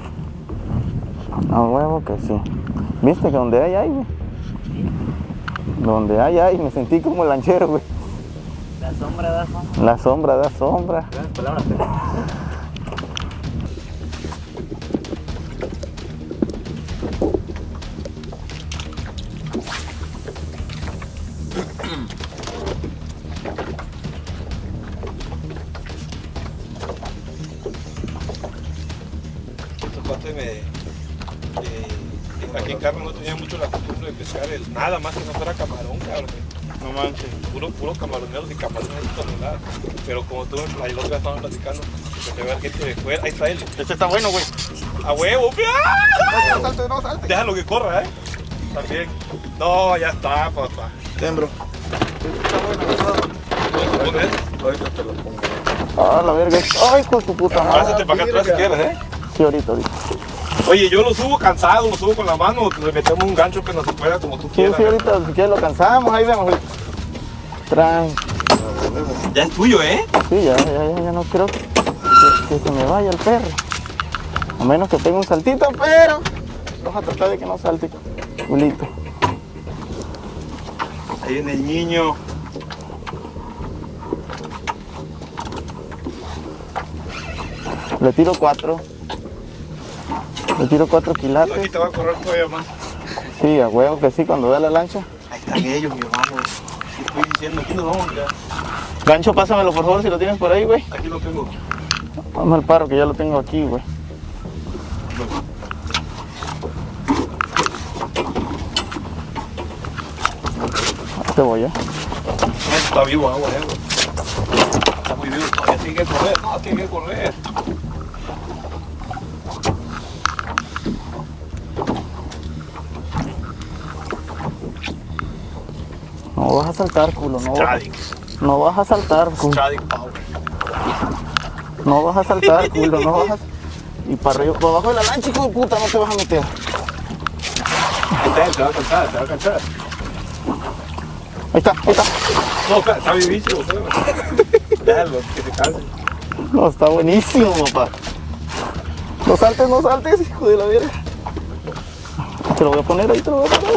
A huevo que sí. ¿Viste que donde hay, hay, güey? Donde hay, hay, me sentí como lanchero, güey. La sombra da sombra. La sombra da sombra. Grandes palabras. Aquí en Carmen no tenía mucho la costumbre de pescar el, nada más que no fuera camarón, cabrón. No manches. Puro, puro camaroneros y camarones de toneladas. Pero como tú ahí el otro día estábamos platicando, que te vea gente de fuera, ahí está él. Este está bueno, güey. A huevo, No salte, no salte. déjalo que corra, eh. También. No, ya está, papá. Tembro. ¿Puedes poner? Ahorita te lo pongo. Ah, la verga. Ay, con tu puta madre. Pásate para acá atrás si quieres, eh. Sí, ahorita, ahorita. Oye, yo lo subo cansado, lo subo con la mano, le metemos un gancho que no se pueda como tú Sí, quieras. sí, ahorita, si quieres lo cansamos, ahí vemos. Tranqui. Ya es tuyo, ¿eh? Sí, ya, ya, ya, ya no creo que, que, que se me vaya el perro. A menos que tenga un saltito, pero vamos a tratar de que no salte, culito. Ahí viene el niño. Le tiro cuatro. Le tiro cuatro Aquí quilates. te va a correr todavía más. Sí, a huevo que sí, cuando vea la lancha. Ahí están ellos, mi hermano. ¿Qué estoy diciendo? Aquí nos vamos ya. Gancho, pásamelo por favor si lo tienes por ahí, güey. Aquí lo tengo. Vamos al paro que ya lo tengo aquí, güey. Ahí te voy, ¿eh? Está vivo agua, eh, güey. Está muy vivo. Todavía tiene que correr. No, tiene que correr. No vas a saltar, culo, no vas, Trading. no vas a saltar, culo. Trading power. No vas a saltar, culo, no vas a... Y para arriba, para abajo de la lancha, hijo de puta, no te vas a meter. Ahí está, te va a cansar, te va a cansar. Ahí está, ahí está. No, está, está vivísimo, güey. Déjalo, que se canse. No, está buenísimo, papá. No saltes, no saltes, hijo de la verga. Te lo voy a poner ahí, te lo voy a poner.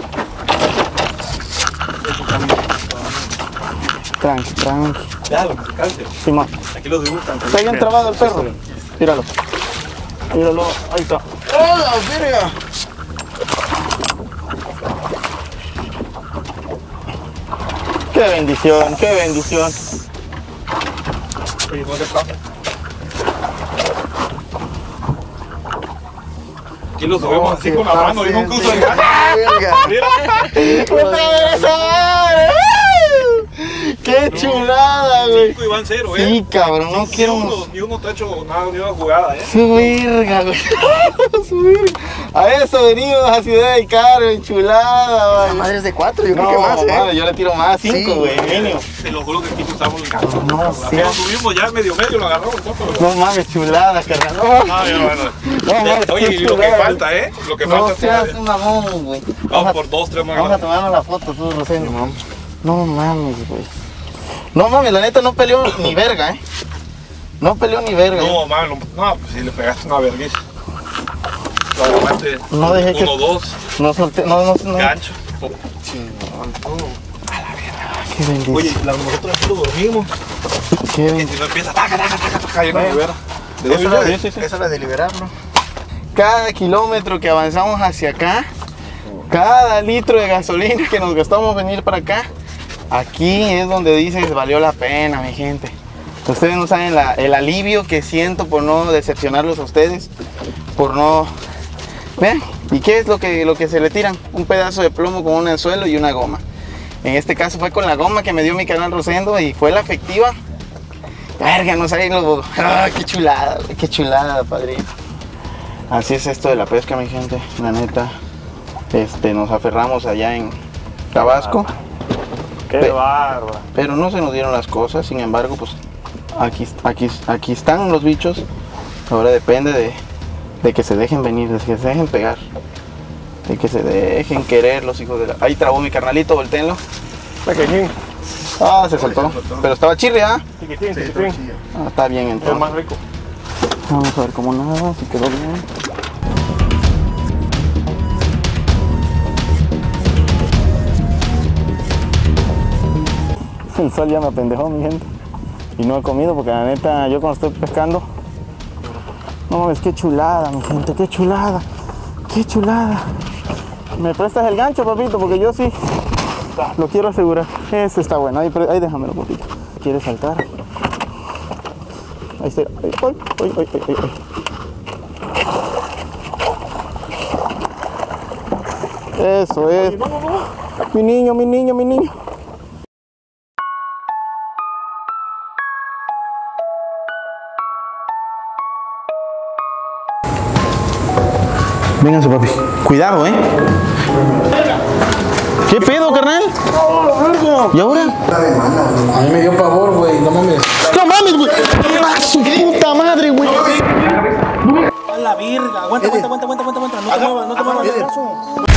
Tranqui, tranqui. Déjalo, que se canse. Sí, más. Aquí lo dibujan. Está bien trabado el perro. Míralo. Míralo, ahí está. ¡Oh, la verga! ¡Qué bendición, qué bendición! Oye, ¿dónde está? Aquí lo subimos así con la mano, yo nunca uso el gancho. Mira. ¡Otra vez esa madre! ¡Qué chulada, güey! cinco y van cero, ¿eh? Sí, cabrón, no quiero Ni uno, unos... ni uno te ha hecho nada, ni una jugada, ¿eh? Su verga, güey. Su verga. A eso venimos a Ciudad del Carmen, chulada, güey. La madre es de cuatro, yo No, creo que más, madre, ¿eh? yo le tiro más, cinco, Sí, güey, mínimo. Te lo juro que aquí estamos en casa. No, sí. Apenas subimos ya medio medio, lo agarramos. ¿No? Pero... No mames, chulada, carnal. No, No, ya, bueno. no mames, Oye, qué y lo que chulada. falta, ¿eh? Lo que No falta seas todavía. un mamón, güey. Vamos por dos, tres más. Vamos a tomarnos la foto, tú, Rosendo. No mames, güey. No mames, la neta no peleó ni verga, eh. No peleó ni verga. No, mami, lo- no, pues si le pegaste una vergüenza. Lo agarraste. No dejé que- Uno, dos, No solté, no, no, no. gancho. Qué bendición. Oye, la- nosotros aquí lo dormimos. Qué Y bendición. si no empieza, taca, taca, taca, taca, ya no Bueno. libera. ¿De Esa dónde es la viene? de- esa es la de liberarlo. Cada kilómetro que avanzamos hacia acá, cada litro de gasolina que nos gastamos venir para acá, aquí es donde dices valió la pena, mi gente. Ustedes no saben la- el alivio que siento por no decepcionarlos a ustedes, por no... ¿Ven? ¿Y qué es lo que, lo que se le tiran? Un pedazo de plomo con un anzuelo y una goma. En este caso fue con la goma que me dio mi canal Rosendo y fue la efectiva. Verga, no saben los... ¡Ah, qué chulada, güey, qué chulada, padrino! Así es esto de la pesca, mi gente, la neta. Este, nos aferramos allá en Tabasco, Qué Pe- bárbaro. pero no se nos dieron las cosas. Sin embargo, pues aquí, aquí, aquí están los bichos. Ahora depende de, de que se dejen venir, de que se dejen pegar, de que se dejen querer los hijos de la... Ahí trabó mi carnalito, volteenlo. Pequeñín, Ah, se soltó, pero estaba chirri, ¿ah? chiquitín, chiquitín. Ah, está bien Es entonces. más rico. Vamos a ver cómo nada, si quedó bien. El sol ya me apendejó, mi gente. Y no he comido porque la neta, yo cuando estoy pescando, no mames, qué chulada, mi gente, qué chulada, qué chulada. ¿Me prestas el gancho, papito? Porque yo sí lo quiero asegurar. Ese está bueno, ahí, pre- ahí déjamelo, papito. ¿Quieres saltar? Ahí está. Ay, ay, ay, ay, ay, ay. Eso es. Mi niño, mi niño, mi niño. Vénganse, papi. Cuidado, ¿eh? ¿Qué pedo, carnal? ¿Y ahora? A mí me dio pavor, güey, no mames. ¡No mames, güey! ¡Ah, su puta madre, güey! A la verga. Aguanta, aguanta, aguanta, aguanta, aguanta. No te muevas, no te muevas el brazo.